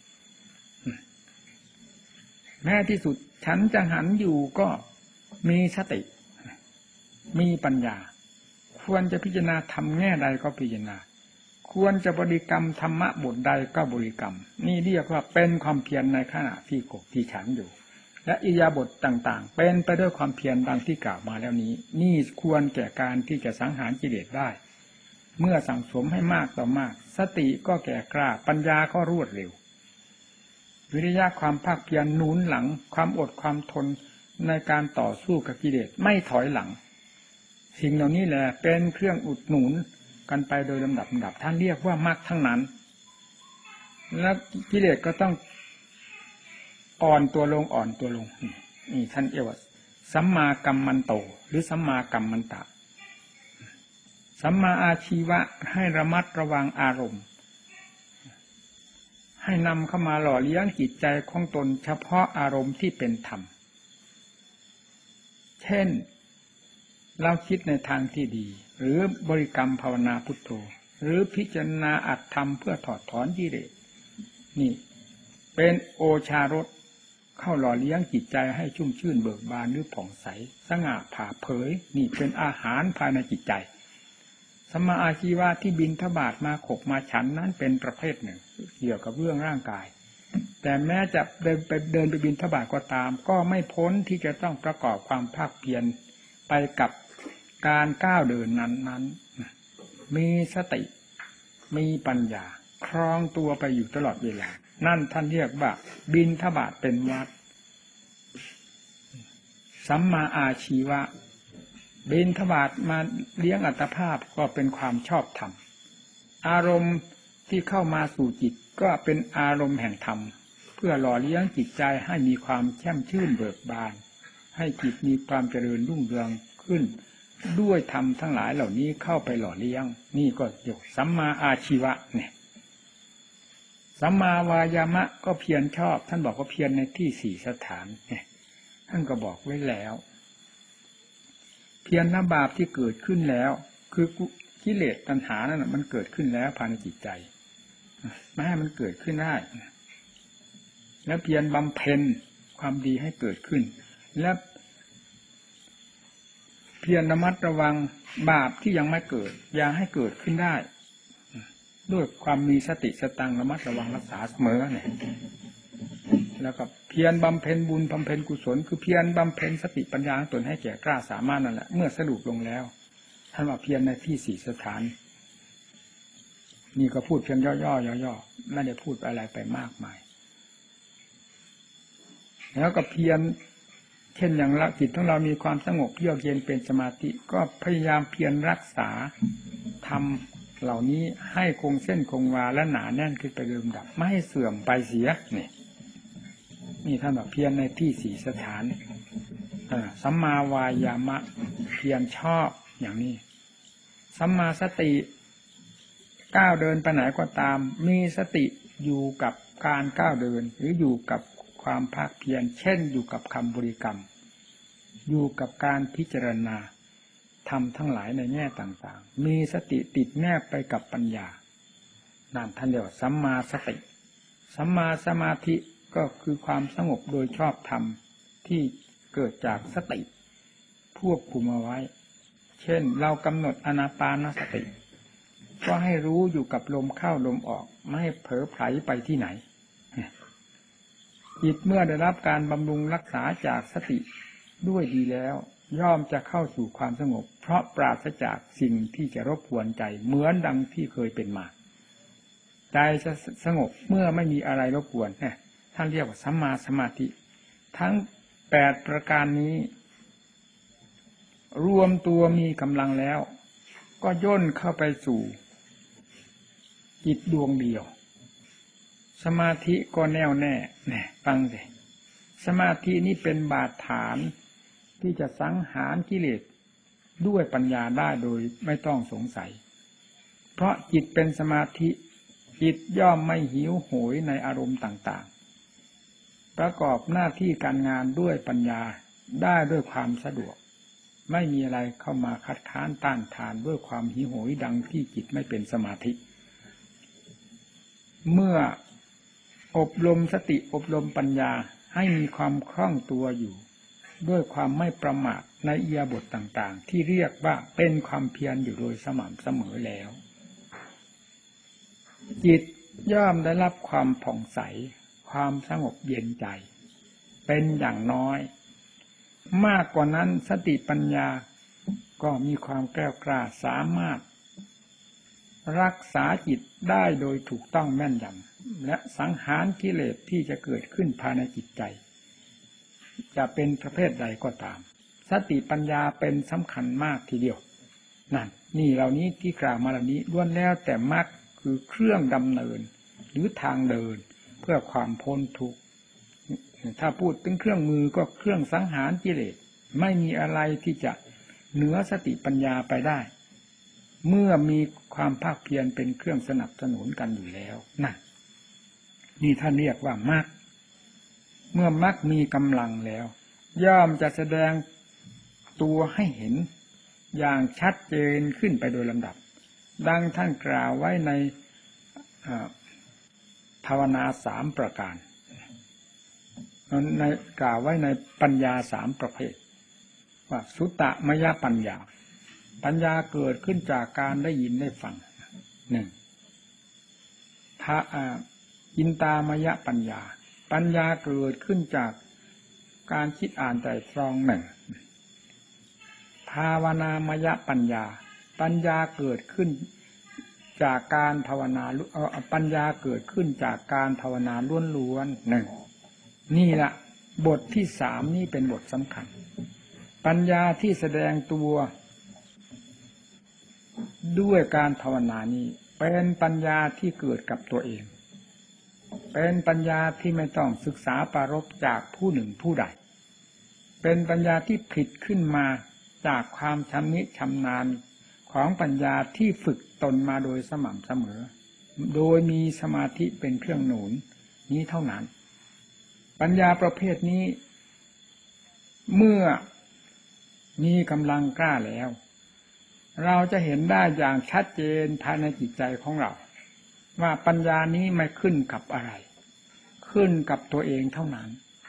แม้ที่สุดฉันจะหันอยู่ก็มีสติมีปัญญาควรจะพิจารณาทำแง่ใดก็พิจารณาควรจะบริกรรมธรรมะบทใดก็บริกรรมนี่เรียกว่าเป็นความเพียรในขณะที่กบที่ฉันอยู่และอิริยาบถต่างๆเป็นไปด้วยความเพียรดังที่กล่าวมาแล้วนี้นี่ควรแก่การที่จะสังหารกิเลสได้เมื่อสั่งสมให้มากต่อมากสติก็แก่กล้าปัญญาก็รวดเร็ววิริยะความภาคเพียรหนุนหลังความอดความทนในการต่อสู้กับกิเลสไม่ถอยหลังสิ่งเหล่านี้แหละเป็นเครื่องอุดหนุนกันไปโดยลำดับท่านเรียกว่ามรรคทั้งนั้นแล้วกิเลสก็ต้องอ่อนตัวลงนี่ท่านเรียกว่าสัมมากัมมันโตหรือสัมมากัมมันตะสัมมาอาชีวะให้ระมัดระวังอารมณ์ให้นำเข้ามาหล่อเลี้ยงจิตใจของตนเฉพาะอารมณ์ที่เป็นธรรมเช่นเราคิดในทางที่ดีหรือบริกรรมภาวนาพุทโธหรือพิจารณาอัตธรรมเพื่อถอดถอนกิเลสนี่เป็นโอชารสเข้าหล่อเลี้ยงจิตใจให้ชุ่มชื่นเบิกบานหรือผ่องใสสง่าผ่าเผยนี่เป็นอาหารภายในจิตใจสัมมาอาชีวะที่บิณฑบาตมาขบมาฉันนั้นเป็นประเภทหนึ่งเกี่ยวกับเรื่องร่างกายแต่แม้จะเดินไปบิณฑบาตก็ตามก็ไม่พ้นที่จะต้องประกอบความภาคเพียรไปกับการก้าวเดินนั้นมีสติมีปัญญาครองตัวไปอยู่ตลอดเวลานั่นท่านเรียกว่าบิณฑบาตเป็นวัดสัมมาอาชีวะบิณฑบาตมาเลี้ยงอัตภาพก็เป็นความชอบธรรมอารมณ์ที่เข้ามาสู่จิตก็เป็นอารมณ์แห่งธรรมเพื่อหล่อเลี้ยงจิตใจให้มีความแช่มชื่นเบิกบานให้จิตมีความเจริญรุ่งเรืองขึ้นด้วยธรรมทั้งหลายเหล่านี้เข้าไปหล่อเลี้ยงนี่ก็เรียกสัมมาอาชีวะเนี่ยสัมมาวายามะก็เพียรชอบท่านบอกว่าเพียรในที่สี่สถานเนี่ยท่านก็บอกไว้แล้วเพียรละบาปที่เกิดขึ้นแล้วคือกิเลสตัณหานั่นมันเกิดขึ้นแล้วภายในจิตใจไม่ให้มันเกิดขึ้นได้แล้วเพียรบำเพ็ญความดีให้เกิดขึ้นและเพียรระมัดระวังบาปที่ยังไม่เกิดอย่าให้เกิดขึ้นได้ด้วยความมีสติสตังระมัดระวังรักษาเสมอเนี่ยแล้วก็เพียรบำเพ็ญบุญบำเพ็ญกุศลคือเพียรบำเพ็ญสติปัญญาตนให้แก่กล้าสามารถนั่นแหละเมื่อสรุปลงแล้วท่านว่าเพียรในที่สี่สถานนี่ก็พูดเพียงย่อๆไม่ได้พูดอะไรไปมากมายแล้วก็เพียรเช่นอย่างละจิตของเรามีความสงบเยือกเย็นเป็นสมาธิก็พยายามเพียรรักษาทำเหล่านี้ให้คงเส้นคงวาและหนาแน่นขึ้นไปโดยลำดับไม่ให้เสื่อมไปเสียนี่ท่านบอกเพียรในที่สี่สถานสัมมาวายามะเพียรชอบอย่างนี้สัมมาสติก้าวเดินไปไหนก็ตามมีสติอยู่กับการก้าวเดินหรืออยู่กับความภาคเพียรเช่นอยู่กับคำบริกรรมอยู่กับการพิจารณาธรรมทั้งหลายในแง่ต่างๆมีสติติดแนบไปกับปัญญานั่นท่านเรียกว่าสัมมาสติสัมมาสมาธิก็คือความสงบโดยชอบธรรมที่เกิดจากสติควบคุมเอาไว้เช่นเรากำหนดอานาปานสติก็ให้รู้อยู่กับลมเข้าลมออกไม่ให้เผลอไผลไปที่ไหนจิตเมื่อได้รับการบำรุงรักษาจากสติด้วยดีแล้วย่อมจะเข้าสู่ความสงบเพราะปราศจากสิ่งที่จะรบกวนใจเหมือนดังที่เคยเป็นมาใจจะสงบเมื่อไม่มีอะไรรบกวนท่านเรียกว่าสัมมาสมาธิทั้ง8ประการนี้รวมตัวมีกำลังแล้วก็ย่นเข้าไปสู่จิตดวงเดียวสมาธิก็แน่วแน่ฟังสิสมาธินี้เป็นบาดฐานที่จะสังหารกิเลสด้วยปัญญาได้โดยไม่ต้องสงสัยเพราะจิตเป็นสมาธิจิตย่อมไม่หิวโหยในอารมณ์ต่างๆประกอบหน้าที่การงานด้วยปัญญาได้ด้วยความสะดวกไม่มีอะไรเข้ามาคัดค้านต้านทานด้วยความหิวโหยดังที่จิตไม่เป็นสมาธิเมื่ออบรมสติอบรมปัญญาให้มีความคล่องตัวอยู่ด้วยความไม่ประมาทในอิริยาบถต่างๆที่เรียกว่าเป็นความเพียรอยู่โดยสม่ำเสมอแล้วจิตย่อมได้รับความผ่องใสความสงบเย็นใจเป็นอย่างน้อยมากกว่านั้นสติปัญญาก็มีความแกล้วกล้าสามารถรักษาจิตได้โดยถูกต้องแม่นยำและสังหารกิเลสที่จะเกิดขึ้นภายในจิตใจจะเป็นประเภทใดก็ตามสติปัญญาเป็นสำคัญมากทีเดียวนั่นนี่เหล่านี้ที่กล่าวมาเหล่านี้ล้วนแล้วแต่มรรคคือเครื่องดำเนินหรือทางเดินเพื่อความพ้นทุกข์ถ้าพูดถึงเครื่องมือก็เครื่องสังหารกิเลสไม่มีอะไรที่จะเหนือสติปัญญาไปได้เมื่อมีความภาคเพียรเป็นเครื่องสนับสนุนกันอยู่แล้วนั่นนี่ท่านเรียกว่ามรรคเมื่อมรรคมีกำลังแล้วย่อมจะแสดงตัวให้เห็นอย่างชัดเจนขึ้นไปโดยลำดับดังท่านกล่าวไว้ในภาวนา3ประการในกล่าวไว้ในปัญญา3ประเภทว่าสุตตมยปัญญาปัญญาเกิดขึ้นจากการได้ยินได้ฟัง1อินตามยปัญญาปัญญาเกิดขึ้นจากการคิดอ่านไตร่ตรอง1ภาวนามยปัญญาปัญญาเกิดขึ้นจากการภาวนาปัญญาเกิดขึ้นจากการภาวนาล้วนๆนี่ละบทที่3นี่เป็นบทสำคัญปัญญาที่แสดงตัวด้วยการภาวนานี้เป็นปัญญาที่เกิดกับตัวเองเป็นปัญญาที่ไม่ต้องศึกษาปรารภจากผู้หนึ่งผู้ใดเป็นปัญญาที่ผลิตขึ้นมาจากความชำนิชำนาญของปัญญาที่ฝึกตนมาโดยสม่ำเสมอโดยมีสมาธิเป็นเครื่องหนุนนี้เท่านั้นปัญญาประเภทนี้เมื่อมีกำลังกล้าแล้วเราจะเห็นได้อย่างชัดเจนภายในจิตใจของเราว่าปัญญานี้ไม่ขึ้นกับอะไรขึ้นกับตัวเองเท่านั้น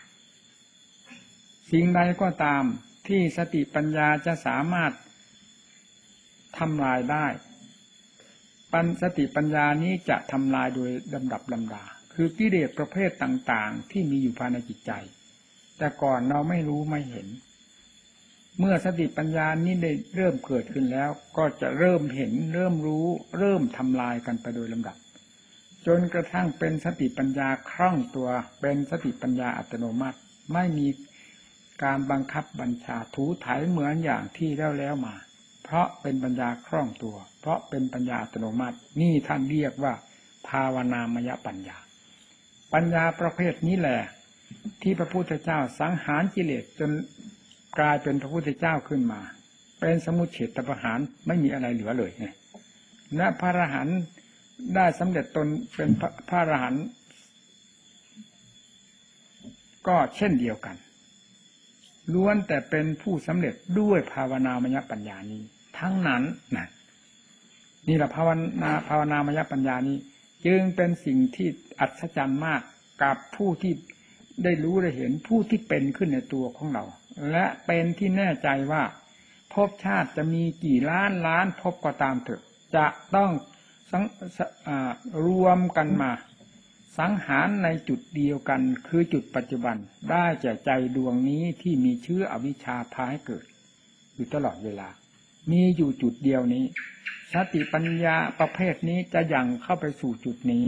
สิ่งใดก็ตามที่สติปัญญาจะสามารถทำลายได้สติปัญญานี้จะทำลายโดยลำดับลำดาคือกิเลสประเภทต่างๆที่มีอยู่ภายในจิตใจแต่ก่อนเราไม่รู้ไม่เห็นเมื่อสติปัญญานี้ได้เริ่มเกิดขึ้นแล้วก็จะเริ่มเห็นเริ่มรู้เริ่มทำลายกันไปโดยลำดับจนกระทั่งเป็นสติปัญญาคล่องตัวเป็นสติปัญญาอัตโนมัติไม่มีการบังคับบัญชาถูถ่ายเหมือนอย่างที่แล้วมาเพราะเป็นปัญญาคล่องตัวเพราะเป็นปัญญาอัตโนมัตินี่ท่านเรียกว่าภาวนามยปัญญาปัญญาประเภทนี้แหละที่พระพุทธเจ้าสังหารกิเลสจนกลายเป็นพระพุทธเจ้าขึ้นมาเป็นสมุจเฉทประหารไม่มีอะไรเหลือเลยไงและพระอรหันต์ได้สำเร็จตนเป็นพระอรหันต์ก็เช่นเดียวกันล้วนแต่เป็นผู้สำเร็จด้วยภาวนามยปัญญานี้ทั้งนั้นนะนี่แหละภาวนามยปัญญานี้จึงเป็นสิ่งที่อัศจรรย์มากกับผู้ที่ได้รู้ได้เห็นผู้ที่เป็นขึ้นในตัวของเราและเป็นที่แน่ใจว่าภพชาติจะมีกี่ล้านล้านภพก็ตามเถอะจะต้องรวมกันมาสังหารในจุดเดียวกันคือจุดปัจจุบันได้แก่ใจดวงนี้ที่มีเชื้ออวิชชาพาให้เกิดอยู่ตลอดเวลามีอยู่จุดเดียวนี้สติปัญญาประเภทนี้จะยังเข้าไปสู่จุดนี้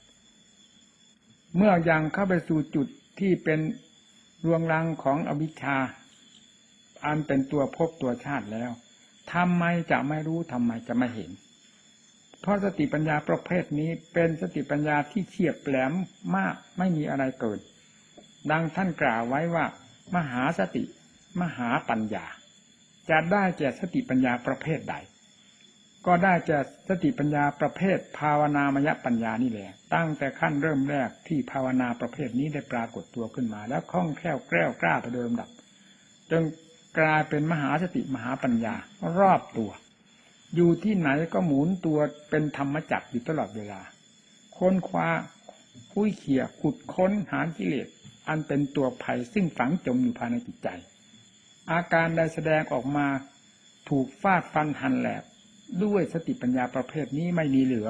เมื่อยังเข้าไปสู่จุดที่เป็นรวงรังของอวิชชาอันเป็นตัวภพตัวชาติแล้วทำไมจะไม่รู้ทำไมจะไม่เห็นเพราะสติปัญญาประเภทนี้เป็นสติปัญญาที่เฉียบแหลมมากไม่มีอะไรเกิดดังท่านกล่าวไว้ว่ามหาสติมหาปัญญาจะได้แก่สติปัญญาประเภทใดก็ได้แก่สติปัญญาประเภทภาวนามยปัญญานี่แหละตั้งแต่ขั้นเริ่มแรกที่ภาวนาประเภทนี้ได้ปรากฏตัวขึ้นมาแล้วคล่องแคล่วแกล้วกล้าไปโดยลำดับจนกลายเป็นมหาสติมหาปัญญารอบตัวอยู่ที่ไหนก็หมุนตัวเป็นธรรมจักรอยู่ตลอดเวลาค้นคว้าคุ้ยเขี่ยขุดค้นหากิเลสอันเป็นตัวภัยซึ่งฝังจมอยู่ภายในจิตใจอาการใดแสดงออกมาถูกฟาดฟันหันแหลกด้วยสติปัญญาประเภทนี้ไม่มีเหลือ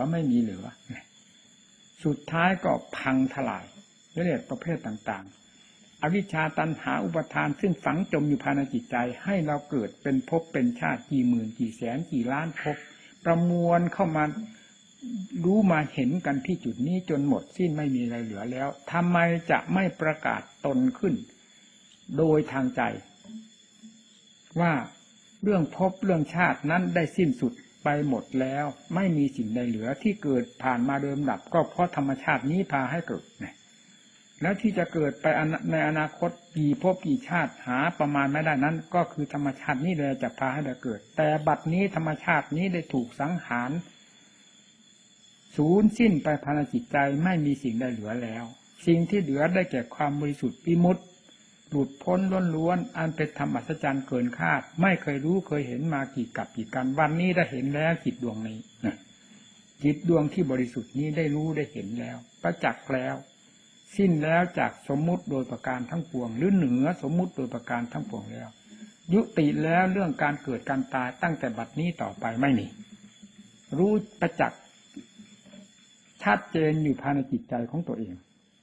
สุดท้ายก็พังทลายกิเลสประเภทต่างๆอวิชชาตัณหาอุปทานซึ่งฝังจมอยู่ภายในจิตใจให้เราเกิดเป็นภพเป็นชาติกี่หมื่นกี่แสนกี่ล้านภพประมวลเข้ามารู้มาเห็นกันที่จุดนี้จนหมดสิ้นไม่มีอะไรเหลือแล้วทำไมจะไม่ประกาศตนขึ้นโดยทางใจว่าเรื่องภพเรื่องชาตินั้นได้สิ้นสุดไปหมดแล้วไม่มีสิ่งใดเหลือที่เกิดผ่านมาเดิมดับก็เพราะธรรมชาตินี้พาให้เกิดแล้วที่จะเกิดไปในอนาคตกี่ภพกี่ชาติหาประมาณไม่ได้นั้นก็คือธรรมชาตินี้เลยจะพาให้เราเกิดแต่บัดนี้ธรรมชาตินี้ได้ถูกสังหารสูญสิ้นไปภายในจิตใจไม่มีสิ่งใดเหลือแล้วสิ่งที่เหลือได้แก่ความบริสุทธิ์วิมุตติหลุดพ้นล้วนๆอันเป็นธรรมอัศจรรย์เกินคาดไม่เคยรู้เคยเห็นมากี่กับกี่กันวันนี้ได้เห็นแล้วจิตดวงนี้จิตดวงที่บริสุทธิ์นี้ได้รู้ได้เห็นแล้วประจักษ์แล้วสิ้นแล้วจากสมมุติโดยประการทั้งปวงหรือเหนือสมมุติโดยประการทั้งปวงแล้วยุติแล้วเรื่องการเกิดการตายตั้งแต่บัดนี้ต่อไปไม่มีรู้ประจักษ์ชัดเจนอยู่ภายในจิตใจของตัวเอง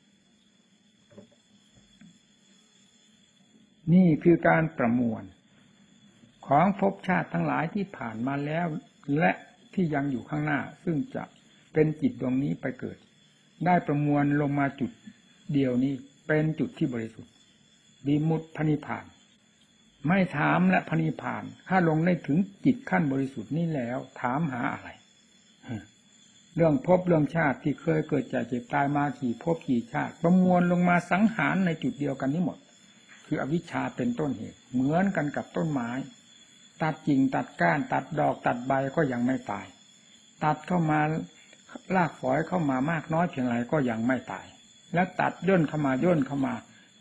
นี่คือการประมวลของภพชาติทั้งหลายที่ผ่านมาแล้วและที่ยังอยู่ข้างหน้าซึ่งจะเป็นจิตดวงนี้ไปเกิดได้ประมวลลงมาจุดเดียวนี้เป็นจุดที่บริสุทธิ์วิมุตติพระนิพพานไม่ถามและพระนิพพานถ้าลงได้ถึงจิตขั้นบริสุทธิ์นี้แล้วถามหาอะไรเรื่องภพเรื่องชาติที่เคยเกิดจากเจ็บตายมากี่ภพกี่ชาติประมวลลงมาสังหารในจุดเดียวกันนี้หมดคืออวิชชาเป็นต้นเหตุเหมือนกันกับต้นไม้ตัดกิ่งตัดก้านตัดดอกตัดใบก็ยังไม่ตายตัดเข้ามารากฝอยเข้ามามากน้อยเพียงไรก็ยังไม่ตายแล้วตัดย่นเข้ามาจ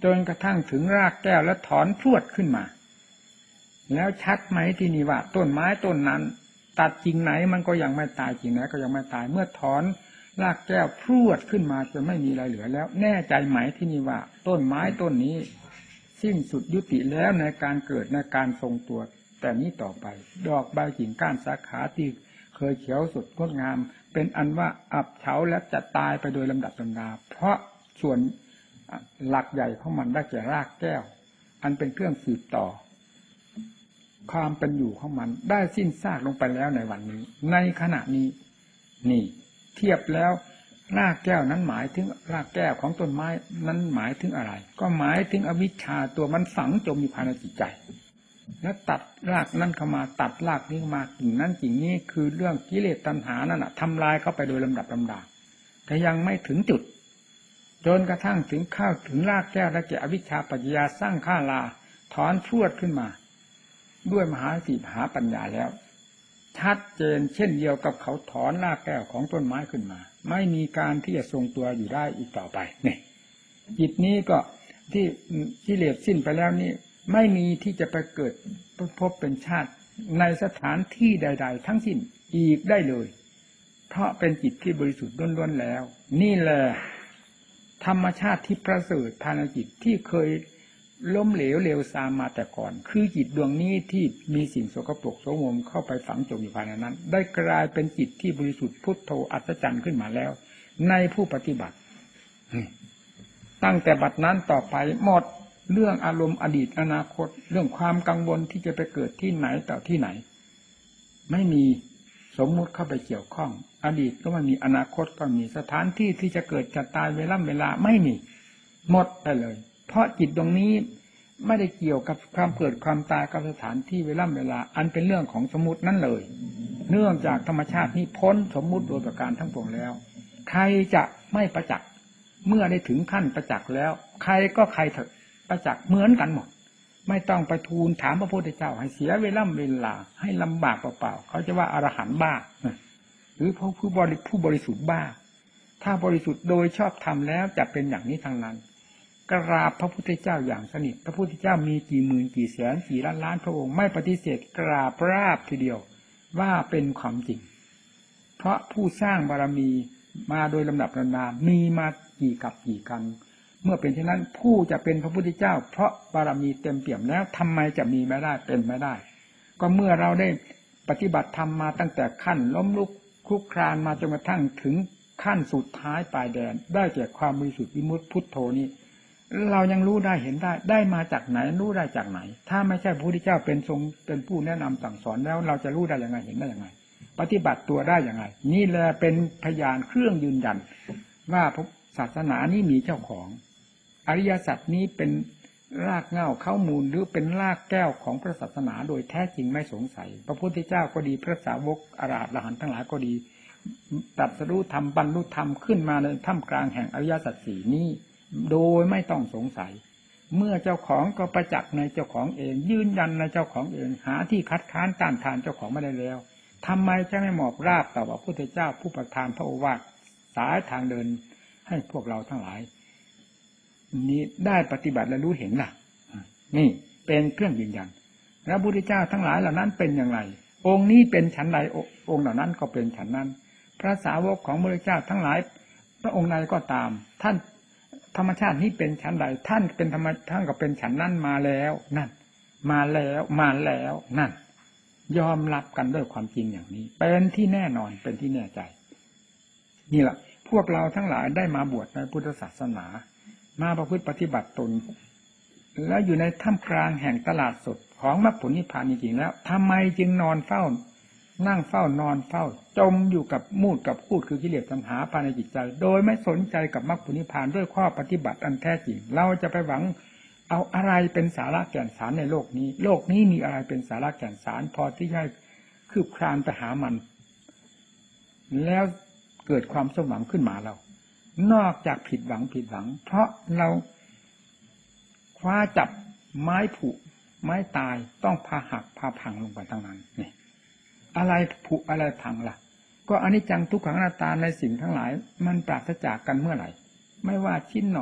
จนกระทั่งถึงรากแก้วแล้วถอนพรวดขึ้นมาแล้วชัดไหมที่นี่ว่าต้นไม้ต้นนั้นตัดกิ่งไหนมันก็ยังไม่ตายกิ่งไหนก็ยังไม่ตายเมื่อถอนรากแก้วพรวดขึ้นมาจนไม่มีอะไรเหลือแล้วแน่ใจไหมที่นี่ว่าต้นไม้ต้นนี้สิ้นสุดยุติแล้วในการเกิดในการทรงตัวแต่นี้ต่อไปดอกใบกิ่งก้านสาขาที่เคยเขียวสดงดงามเป็นอันว่าอับเฉาและจะตายไปโดยลำดับลำดาเพราะส่วนหลักใหญ่ของมันได้แก่รากแก้วอันเป็นเครื่องสืบต่อความเป็นอยู่ของมันได้สิ้นซากลงไปแล้วในวันนี้ในขณะนี้นี่เทียบแล้วรากแก้วนั้นหมายถึงรากแก้วของต้นไม้นั้นหมายถึงอะไรก็หมายถึงอวิชชาตัวมันฝังจมอยู่ภายในจิตใจแล้วตัดรากนั้นเข้ามาตัดรากนี้มากิ่งนั้นกิ่งนี้คือเรื่องกิเลสตัณหานั่นน่ะทำลายเข้าไปโดยลำดับลำดาแต่ยังไม่ถึงจุดจนกระทั่งถึงเข้าถึงรากแก้วและแก่อวิชชาปัจจยาสร้างข้าลาถอนพรวดขึ้นมาด้วยมหาสติมหาปัญญาแล้วชัดเจนเช่นเดียวกับเขาถอนรากแก้วของต้นไม้ขึ้นมาไม่มีการที่จะทรงตัวอยู่ได้อีกต่อไปเนี่ยจิตนี้ก็ที่กิเลสสิ้นไปแล้วนี่ไม่มีที่จะไปเกิดพบเป็นชาติในสถานที่ใดๆทั้งสิ้นอีกได้เลยเพราะเป็นจิตที่บริสุทธิ์ล้วนๆแล้วนี่แหละธรรมชาติที่ประเสริฐภายในจิตที่เคยล้มเหลวเร็วซามมาแต่ก่อนคือจิตดวงนี้ที่มีสิ่งสกปรกโสมมเข้าไปฝังจมอยู่ภายในนั้นได้กลายเป็นจิตที่บริสุทธิ์พุทโธอัศจรรย์ขึ้นมาแล้วในผู้ปฏิบัติตั้งแต่บัดนั้นต่อไปหมดเรื่องอารมณ์อดีตอนาคตเรื่องความกังวลที่จะไปเกิดที่ไหนต่อที่ไหนไม่มีสมมุติเข้าไปเกี่ยวข้องอดีตก็ไม่มีอนาคตก็มีสถานที่ที่จะเกิดจะตายเวลาไม่มีหมดไปเลยเพราะจิตตรงนี้ไม่ได้เกี่ยวกับความเกิดความตายกับสถานที่เวลาอันเป็นเรื่องของสมมุตินั่นเลยเนื่องจากธรรมชาตินี้พ้นสมมุติโดยประการทั้งปวงแล้วใครจะไม่ประจักษ์เมื่อได้ถึงขั้นประจักษ์แล้วใครก็ใครเถอะประจักษ์เหมือนกันหมดไม่ต้องไปทูลถามพระพุทธเจ้าให้เสียเวลาให้ลำบากเปล่าๆเขาจะว่าอรหันต์บ้าหรือผู้บริสุทธิ์บ้าถ้าบริสุทธิ์โดยชอบธรรมแล้วจะเป็นอย่างนี้ทางนั้นกราบพระพุทธเจ้าอย่างสนิทพระพุทธเจ้ามีกี่หมื่นกี่แสนกี่ล้านพระองค์ไม่ปฏิเสธกราบราบทีเดียวว่าเป็นความจริงเพราะผู้สร้างบารมีมาโดยลำดับลำดามีมากี่กับกี่กันเมื่อเป็นเช่นนั้นผู้จะเป็นพระพุทธเจ้าเพราะบารมีเต็มเปี่ยมแล้วทำไมจะมีไม่ได้เป็นไม่ได้ก็เมื่อเราได้ปฏิบัติธรรมมาตั้งแต่ขั้นล้มลุกคลุกคลานมาจนกระทั่งถึงขั้นสุดท้ายปลายแดนได้แก่ความบริสุทธิ์วิมุตติพุทโธนี้เรายังรู้ได้เห็นได้มาจากไหนรู้ได้จากไหนถ้าไม่ใช่พระพุทธเจ้าเป็นผู้แนะนำสั่งสอนแล้วเราจะรู้ได้ยังไงเห็นได้ยังไงปฏิบัติตัวได้ยังไงนี่แหละเป็นพยานเครื่องยืนยันว่าศาสนานี้มีเจ้าของอริยสัจนี้เป็นรากเหง้าข้อมูลหรือเป็นรากแก้วของพระศาสนาโดยแท้จริงไม่สงสัยพระพุทธเจ้าก็ดีพระสาวกอรหันต์ทั้งหลายก็ดีตรัสรู้ธรรมบรรลุธรรมขึ้นมาในท่ามกลางแห่งอริยสัจสี่นี้โดยไม่ต้องสงสัยเมื่อเจ้าของก็ประจักษ์ในเจ้าของเองยืนยันในเจ้าของเองหาที่คัดค้านต้านทานเจ้าของไม่ได้แล้วทำไมจะไม่หมอบราบต่อพระพุทธเจ้าผู้ประทานพระโอวาทสายทางเดินให้พวกเราทั้งหลายนี้ได้ปฏิบัติและรู้เห็นล่ะนี่เป็นเครื่องยืนยันพระพุทธเจ้าทั้งหลายเหล่านั้นเป็นอย่างไรองค์นี้เป็นฉันใดองค์เหล่านั้นก็เป็นฉันนั้นพระสาวกของพระพุทธเจ้าทั้งหลายพระองค์ใดก็ตามท่านธรรมชาตินี้เป็นฉันใดท่านเป็นธรรมท่านก็เป็นฉันนั้นมาแล้วนั่นมาแล้วนั่นยอมรับกันด้วยความจริงอย่างนี้เป็นที่แน่นอนเป็นที่แน่ใจนี่แหละพวกเราทั้งหลายได้มาบวชในพุทธศาสนามาประพฤติปฏิบัติตนแล้วอยู่ในท่ามกลางแห่งตลาดสดของมรรคผลนิพพานจริงๆแล้วทำไมจึงนอนเฝ้านั่งเฝ้านอนเฝ้าจมอยู่กับมูดกับพูดคือกิเลสตัณหาภายในจิตใจโดยไม่สนใจกับมรรคผลนิพพานด้วยข้อปฏิบัติอันแท้จริงเราจะไปหวังเอาอะไรเป็นสาระแก่นสารในโลกนี้มีอะไรเป็นสาระแก่นสารพอที่จะคืบคลานไปหามันแล้วเกิดความสมหวังขึ้นมาเรานอกจากผิดหวังเพราะเราคว้าจับไม้ผุไม้ตายต้องพาหักพาพังลงไปทั้งนั้นนี่อะไรผุอะไรพังล่ะก็อนิจจังทุกขังอนัตตาในสิ่งทั้งหลายมันปราศจากกันเมื่อไหร่ไม่ว่าชิ้นหน่อย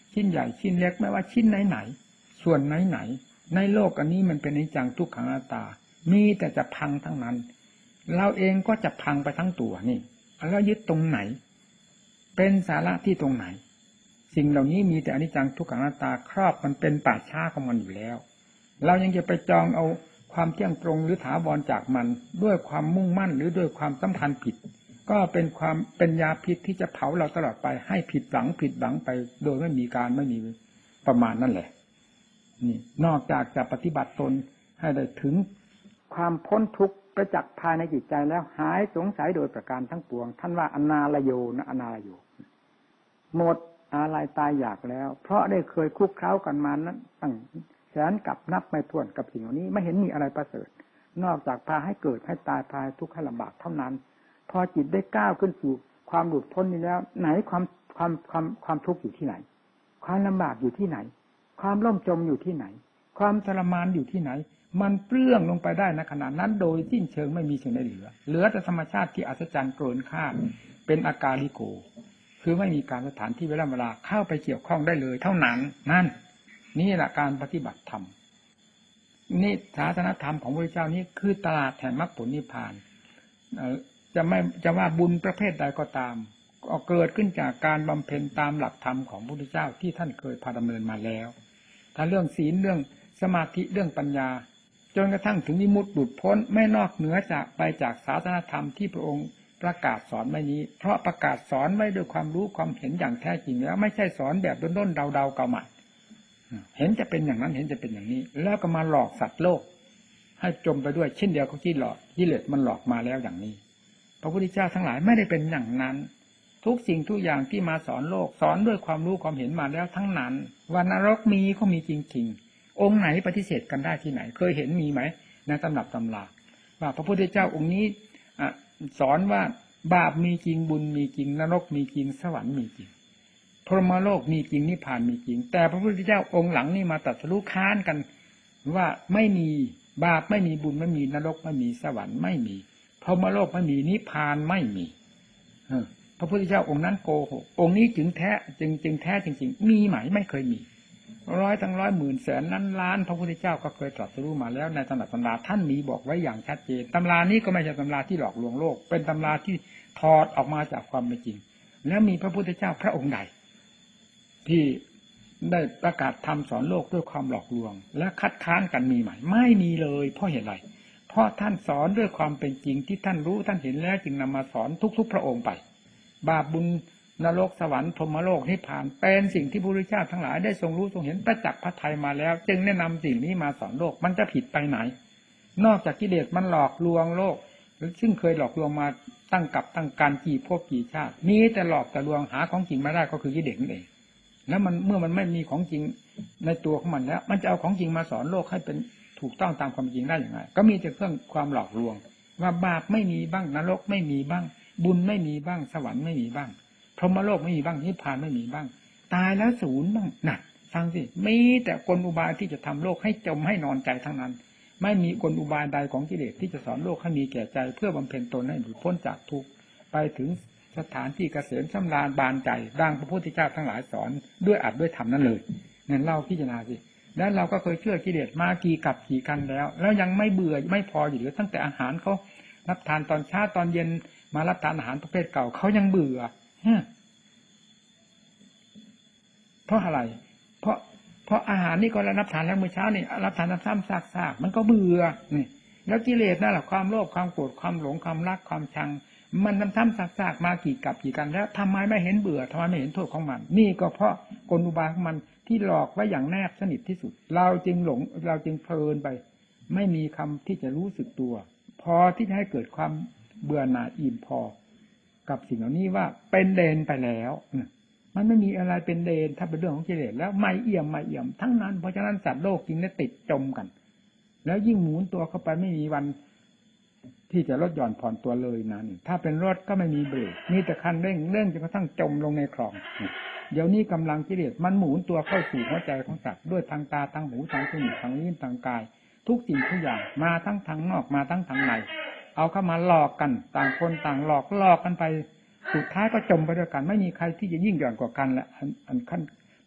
ชิ้นใหญ่ชิ้นเล็กไม่ว่าชิ้นไหนๆส่วนไหนๆในโลกอันนี้มันเป็นอนิจจังทุกขังอนัตตามีแต่จะพังทั้งนั้นเราเองก็จะพังไปทั้งตัวนี่แล้วยึดตรงไหนเป็นสาระที่ตรงไหนสิ่งเหล่านี้มีแต่อนิจจังทุกขังอนัตตาครอบมันเป็นป่าช้าของมันอยู่แล้วเรายังจะไปจองเอาความเที่ยงตรงหรือถาวรจากมันด้วยความมุ่งมั่นหรือด้วยความสำคัญผิดก็เป็นยาพิษที่จะเผาเราตลอดไปให้ผิดหวังไปโดยไม่มีประมาณนั่นแหละนี่นอกจากจะปฏิบัติตนให้ได้ถึงความพ้นทุกข์ประจักษ์ภายในจิตใจแล้วหายสงสัยโดยประการทั้งปวงท่านว่าอนาลโยนะอนาลโยหมดอะไรตายอยากแล้วเพราะได้เคยคุกเคล้ากันมานั้นตั้งแสนกับนับไม่ถ้วนกับสิ่งเหล่านี้ไม่เห็นมีอะไรประเสริฐนอกจากพาให้เกิดให้ตายพาทุกข์ให้ลำบากเท่านั้นพอจิตได้ก้าวขึ้นสู่ความหลุดพ้นนี้แล้วไหนความทุกข์อยู่ที่ไหนความลำบากอยู่ที่ไหนความล่มจมอยู่ที่ไหนความทรมานอยู่ที่ไหนมันเปลื้องลงไปได้ในขณะนั้นโดยสิ้นเชิงไม่มีสิ่งใดเหลือแต่ธรรมชาติที่อัศจรรย์เกินคาดเป็นอากาลิโกคือไม่มีการสถานที่เวลาเข้าไปเกี่ยวข้องได้เลยเท่านั้นนั่นนี่แหละการปฏิบัติธรรมนี่ศาสนธรรมของพระพุทธเจ้านี้คือตลาดแห่งมรรคผลนิพพานจะว่าบุญประเภทใดก็ตามก็เกิดขึ้นจากการบำเพ็ญตามหลักธรรมของพระพุทธเจ้าที่ท่านเคยพาดำเนินมาแล้วถ้าเรื่องศีลเรื่องสมาธิเรื่องปัญญาจนกระทั่งถึงวิมุตติหลุดพ้นไม่นอกเหนือจากศาสนธรรมที่พระองค์ประกาศสอนไม่นี้เพราะประกาศสอนไม่ด้วยความรู้ความเห็นอย่างแท้จริงแล้วไม่ใช่สอนแบบด้นๆเดาๆเก่าใหม่เห็นจะเป็นอย่างนั้นเห็นจะเป็นอย่างนี้แล้วก็มาหลอกสัตว์โลกให้จมไปด้วยเช่นเดียวกับที่กิเลสมันหลอกมาแล้วอย่างนี้พระพุทธเจ้าทั้งหลายไม่ได้เป็นอย่างนั้นทุกสิ่งทุกอย่างที่มาสอนโลกสอนด้วยความรู้ความเห็นมาแล้วทั้งนั้นว่านรกมีก็มีจริงๆองค์ไหนปฏิเสธกันได้ที่ไหนเคยเห็นมีไหมในตำรับตำราว่าพระพุทธเจ้าองค์นี้สอนว่าบาปมีจริงบุญมีจริงนรกมีจริงสวรรค์มีจริงพรหมโลกมีจริงนิพพานมีจริงแต่พระพุทธเจ้าองค์หลังนี่มาตรัสรู้ค้านกันว่าไม่มีบาปไม่มีบุญไม่มีนรกไม่มีสวรรค์ไม่มีพรหมโลกไม่มีนิพพานไม่มีพระพุทธเจ้าองค์นั้นโกหกองค์นี้จึงแท้จริงมีไหมไม่เคยมีร้อยทั้งร้อยหมื่นแสนล้านพระพุทธเจ้าก็เคยตรัสรู้มาแล้วในตำราท่านมีบอกไว้อย่างชัดเจนตำรานี้ก็ไม่ใช่ตำราที่หลอกลวงโลกเป็นตำราที่ถอดออกมาจากความเป็นจริงแล้วมีพระพุทธเจ้าพระองค์ใดที่ได้ประกาศธรรมสอนโลกด้วยความหลอกลวงและคัดค้านกันมีไหมไม่มีเลยเพราะเหตุไรเพราะท่านสอนด้วยความเป็นจริงที่ท่านรู้ท่านเห็นแล้วจึงนำมาสอนทุกๆพระองค์ไปบาปบุญนรกสวรรค์พรหมโลกนิพพานเป็นสิ่งที่พระพุทธเจ้าทั้งหลายได้ทรงรู้ทรงเห็นประจักษ์พระทัยมาแล้วจึงแนะนำสิ่งนี้มาสอนโลกมันจะผิดไปไหนนอกจากกิเลสมันหลอกลวงโลกซึ่งเคยหลอกลวงมาตั้งกับตั้งการกี่ภพกี่ชาตินี้แต่หลอกแต่ลวงหาของจริงไม่ได้ก็คือกิเลสนั่นเองแล้วมันเมื่อมันไม่มีของจริงในตัวของมันแล้วมันจะเอาของจริงมาสอนโลกให้เป็นถูกต้องตามความจริงได้อย่างไรก็มีแต่เครื่องความหลอกลวงว่าบาปไม่มีบ้างนรกไม่มีบ้างบุญไม่มีบ้างสวรรค์ไม่มีบ้างพรหมโลกไม่มีบ้างนิพพานไม่มีบ้างตายแล้วศูนย์บ้างหนักฟังสิมีแต่กลอุบายที่จะทำโลกให้จมให้นอนใจทั้งนั้นไม่มีกลอุบายใดของกิเลสที่จะสอนโลกให้มีแก่ใจเพื่อบำเพ็ญตนให้หลุดพ้นจากทุกข์ไปถึงสถานที่เกษมสำราญบานใจดังพระพุทธเจ้าทั้งหลายสอนด้วยอัดด้วยธรรมนั่นเลยนั่นเราพิจารณาสิแล้วเราก็เคยเชื่อกิเลสมากี่กับกี่กันแล้วยังไม่เบื่อไม่พออยู่หรือตั้งแต่อาหารเขารับทานตอนเช้าตอนเย็นมารับทานอาหารประเภทเก่าเขายังเบื่อเพราะอะไรเพราะอาหารนี่ก็รับทานแล้วมื้อเช้านี่รับทานซ้ำๆซากๆมันก็เบื่อนี่แล้วกิเลสนั่นแหละความโลภความโกรธความหลงความรักความชังมันซ้ำๆซากๆมากี่กับกี่กันแล้วทำไมไม่เห็นเบื่อทำไมไม่เห็นโทษของมันนี่ก็เพราะกลอุบายของมันที่หลอกไว้อย่างแนบสนิทที่สุดเราจึงหลงเราจึงเพลินไปไม่มีคำที่จะรู้สึกตัวพอที่จะให้เกิดความเบื่อหน่ายอิ่มพอกับสิ่งเหล่านี้ว่าเป็นเดนไปแล้วมันไม่มีอะไรเป็นเดนถ้าเป็นเรื่องของกิเลสแล้วไม่เอี่ยมทั้งนั้นเพราะฉะนั้นสัตว์โลกจึงได้ติดจมกันแล้วยิ่งหมุนตัวเข้าไปไม่มีวันที่จะลดหย่อนผ่อนตัวเลยนั้นถ้าเป็นรถก็ไม่มีเบรกมีแต่คันเร่งจนกระทั่งจมลงในคลองเดี๋ยวนี้กำลังกิเลสมันหมุนตัวเข้าสู่หัวใจของสัตว์ด้วยทางตาทางหูทางจมูกทางลิ้นทางกายทุกสิ่งทุกอย่างมาทั้งทางนอกมาทั้งทางในเอาเข้ามาหลอกกันต่างคนต่างหลอกกันไปสุดท้ายก็จมไปด้วยกันไม่มีใครที่จะยิ่งหย่อนกว่ากันและอันขั้น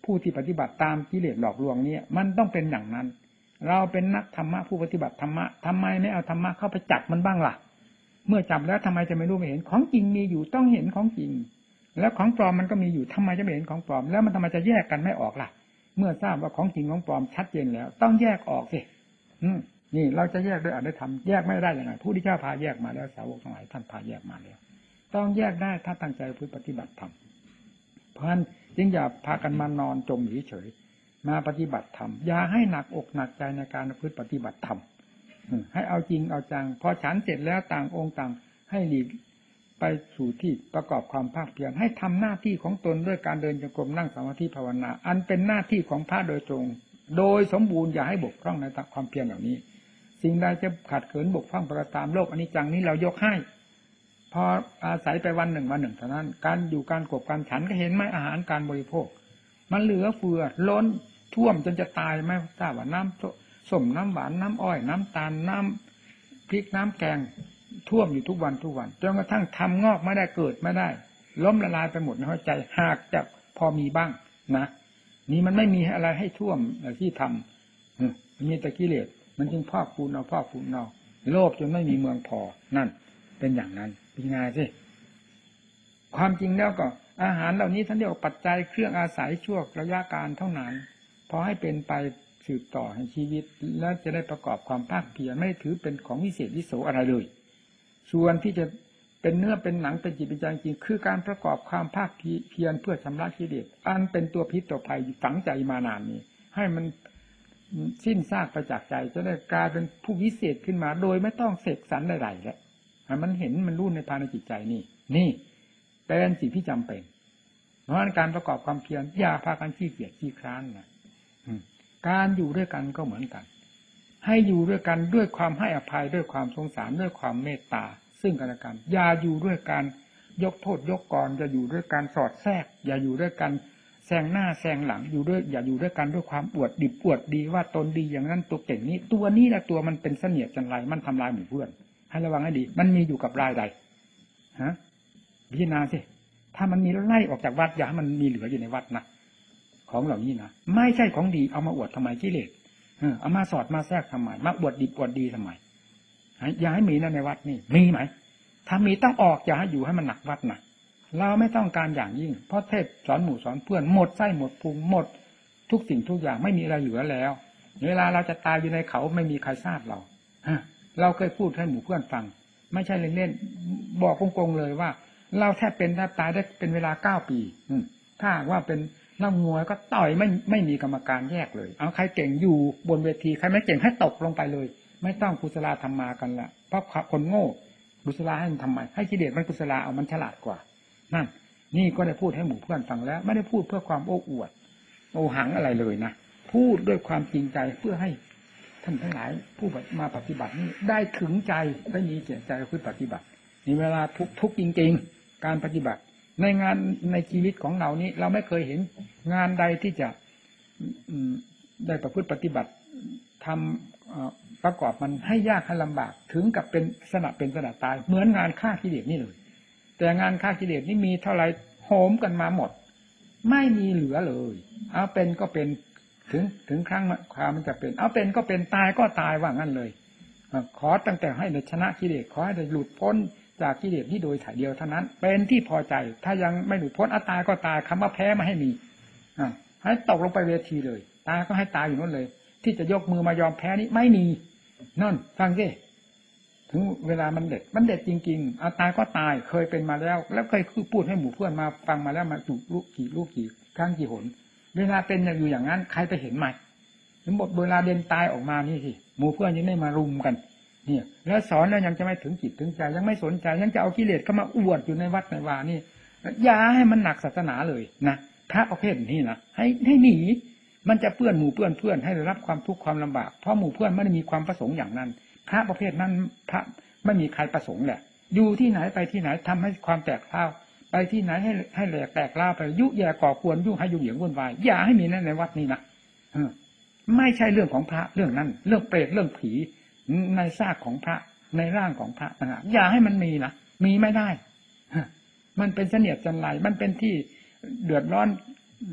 ผู้ที่ปฏิบัติตามกิเลสหลอกลวงนี้มันต้องเป็นอย่างนั้นเราเป็นนักธรรมะผู้ปฏิบัติธรรมะทำไมไม่เอาธรรมะเข้าไปจับมันบ้างล่ะเมื่อจับแล้วทำไมจะไม่รู้ไม่เห็นของจริงมีอยู่ต้องเห็นของจริงแล้วของปลอมมันก็มีอยู่ทำไมจะไม่เห็นของปลอมแล้วมันทำไมจะแยกกันไม่ออกล่ะเมื่อทราบว่าของจริงของปลอมชัดเจนแล้วต้องแยกออกสินี่เราจะแยกด้วยอริยธรรมแยกไม่ได้ยังไงผู้ที่เจ้าพาแยกมาแล้วสาวกทั้งหลายท่านพาแยกมาแล้วต้องแยกได้ถ้าตั้งใจปฏิบัติธรรมเพราะฉะนั้นจึงอย่าพากันมานอนจมเฉยๆมาปฏิบัติธรรมอย่าให้หนักอกหนักใจในการปฏิบัติธรรมให้เอาจริงเอาจังพอฉันเสร็จแล้วต่างองค์ต่างให้หลีกไปสู่ที่ประกอบความภาคเพียรให้ทำหน้าที่ของตนด้วยการเดินจงกรมนั่งสมาธิภาวนาอันเป็นหน้าที่ของพระโดยตรงโดยสมบูรณ์อย่าให้บกพร่องในความเพียรเหล่านี้สิ่งใดจะขัดเขินบกพร่องประตามโลกอนิจจังนี้เรายกให้พออาศัยไปวันหนึ่งเท่านั้นการอยู่การกบการฉันก็เห็นไหมอาหารการบริโภคมันเหลือเฟือล้นท่วมจนจะตายไม่ทราบว่าน้ำส้มน้ำหวานน้ำอ้อยน้ำตาลน้ำพริกน้ำแกงท่วมอยู่ทุกวันจนกระทั่งทำงอกไม่ได้เกิดไม่ได้ล้มละลายไปหมดในหัวใจหากจะพอมีบ้างนะนี่มันไม่มีอะไรให้ท่วมที่ทำมีแต่กิเลสมันจึงพอกพูนเอาโลภจนไม่มีเมืองพอนั่นเป็นอย่างนั้นเป็นไงสิความจริงแล้วก็อาหารเหล่านี้ท่านเรียกว่าปัจจัยเครื่องอาศัยชั่วระยะการเท่านั้นพอให้เป็นไปสืบต่อให้ชีวิตแล้วจะได้ประกอบความภาคเพียรไม่ถือเป็นของวิเศษวิโสอะไรเลยส่วนที่จะเป็นเนื้อเป็นหนังเป็นจิตเป็นใจจริงคือการประกอบความภาคเพียรเพื่อชำระกิเลสอันเป็นตัวพิษตัวภัยฝังใจมานานนี้ให้มันสิ้นซากไปจากใจจะได้กลายเป็นผู้วิเศษขึ้นมาโดยไม่ต้องเสกสรรใดๆแล้วมันเห็นมันรู้ในภายในจิตใจนี่เป็นสิ่งที่จำเป็นเพราะการประกอบความเพียรอย่าพากันขี้เกียจขี้คร้านนะการอยู่ด้วยกันก็เหมือนกันให้อยู่ด้วยกันด้วยความให้อภัยด้วยความสงสารด้วยความเมตตาซึ่งกันและกันอย่าอยู่ด้วยการยกโทษยกกรอย่าอยู่ด้วยการสอดแทรกอย่าอยู่ด้วยกันแซงหน้าแซงหลังอย่าอยู่ด้วยกันด้วยความอวดดิบอวดดีว่าตนดีอย่างนั้นตัวเก่งนี้ตัวนี้แหละตัวมันเป็นเสนียดจันไรมันทำลายหมู่เพื่อนให้ระวังให้ดีมันมีอยู่กับรายใดพิจารณาสิถ้ามันมีไล่ออกจากวัดอย่าให้มันมีเหลืออยู่ในวัดนะของเหล่านี้นะไม่ใช่ของดีเอามาอวดทำไมกิเลสเอามาสอดมาแทรกทำไมมาอวดดิบอวดดีทำไมอย่าให้มีนะในวัดนี่มีไหมถ้ามีต้องออกอย่าให้อยู่ให้มันหนักวัดนะเราไม่ต้องการอย่างยิ่งเพราะเทศสอนหมู่สอนเพื่อนหมดไส้หมดพุงหมดทุกสิ่งทุกอย่างไม่มีอะไรเหลือแล้วเวลาเราจะตายอยู่ในเขาไม่มีใครทราบเราเคยพูดให้หมู่เพื่อนฟังไม่ใช่เล่นๆบอกโกงๆเลยว่าเราแทบเป็นแทบตายได้เป็นเวลา9 ปีถ้าว่าเป็นนักมวยก็ต่อยไม่มีกรรมการแยกเลยเอาใครเก่งอยู่บนเวทีใครไม่เก่งให้ตกลงไปเลยไม่ต้องกุศลธรรมมากันละเพราะคนโง่กุศลให้มันทำไมให้กิเลสมันกุศลเอามันฉลาดกว่านั่นนี่ก็ได้พูดให้หมู่เพื่อนฟังแล้วไม่ได้พูดเพื่อความโอ้อวดโอหังอะไรเลยนะพูดด้วยความจริงใจเพื่อให้ท่านทั้งหลายผู้มาปฏิบัตินี้ได้ถึงใจได้มีเจตใจเพื่อปฏิบัตินี่เวลาทุกจริงๆการปฏิบัติในงานในชีวิตของเรานี้เราไม่เคยเห็นงานใดที่จะได้ประพฤติปฏิบัติทำประกอบมันให้ยากให้ลำบากถึงกับเป็นสนะตายเหมือนงานฆ่ากิเลสนี่เลยแต่งานฆ่ากิเลสนี่มีเท่าไรโหมกันมาหมดไม่มีเหลือเลยเอาเป็นก็เป็นถึงครั้งความมันจะเป็นเอาเป็นก็เป็นตายก็ตายว่างั้นเลยขอตั้งแต่ให้ได้ชนะกิเลสขอให้ได้หลุดพ้นจากกิเลสที่โดยถ่ายเดียวเท่านั้นเป็นที่พอใจถ้ายังไม่หลุดพ้นตายก็ตายคำว่าแพ้ไม่ให้มีให้ตกลงไปเวทีเลยตายก็ให้ตายอยู่นั่นเลยที่จะยกมือมายอมแพ้นี้ไม่มีนั่นฟังสิถึงเวลามันเด็ดจริงๆตายก็ตายเคยเป็นมาแล้วเคยพูดให้หมู่เพื่อนมาฟังมาแล้วมาจุลูกกี่ครั้งกี่หนเวลาเป็นอยู่อย่างนั้นใครไปเห็นไหมถึงบทเวลาเดินตายออกมานี่สิหมู่เพื่อนยังได้มารุมกันเนี่ยแล้วสอนแล้วยังจะไม่ถึงจิตถึงใจยังไม่สนใจยังจะเอากิเลสเข้ามาอวดอยู่ในวัดในวานี่อย่าให้มันหนักศาสนาเลยนะพระประเภทนี้นะให้หนีมันจะเปื้อนหมู่เปื้อนเพื่อนให้ได้รับความทุกข์ความลำบากเพราะหมู่เพื่อนไม่ได้มีความประสงค์อย่างนั้นพระประเภทนั้นพระไม่มีใครประสงค์แหละอยู่ที่ไหนไปที่ไหนทำให้ความแตกเล่าไปที่ไหนให้แหลกแตกเล่าไปยุแย่ก่อควรยุ่งให้ยุ่งเหยิงวุ่นวายอย่าให้มีนั่นในวัดนี้นะไม่ใช่เรื่องของพระเรื่องนั้นเรื่องเปรตเรื่องผีในซากของพระในร่างของพระนะอย่าให้มันมีนะมีไม่ได้มันเป็นเสนียดจันไรมันเป็นที่เดือดร้อน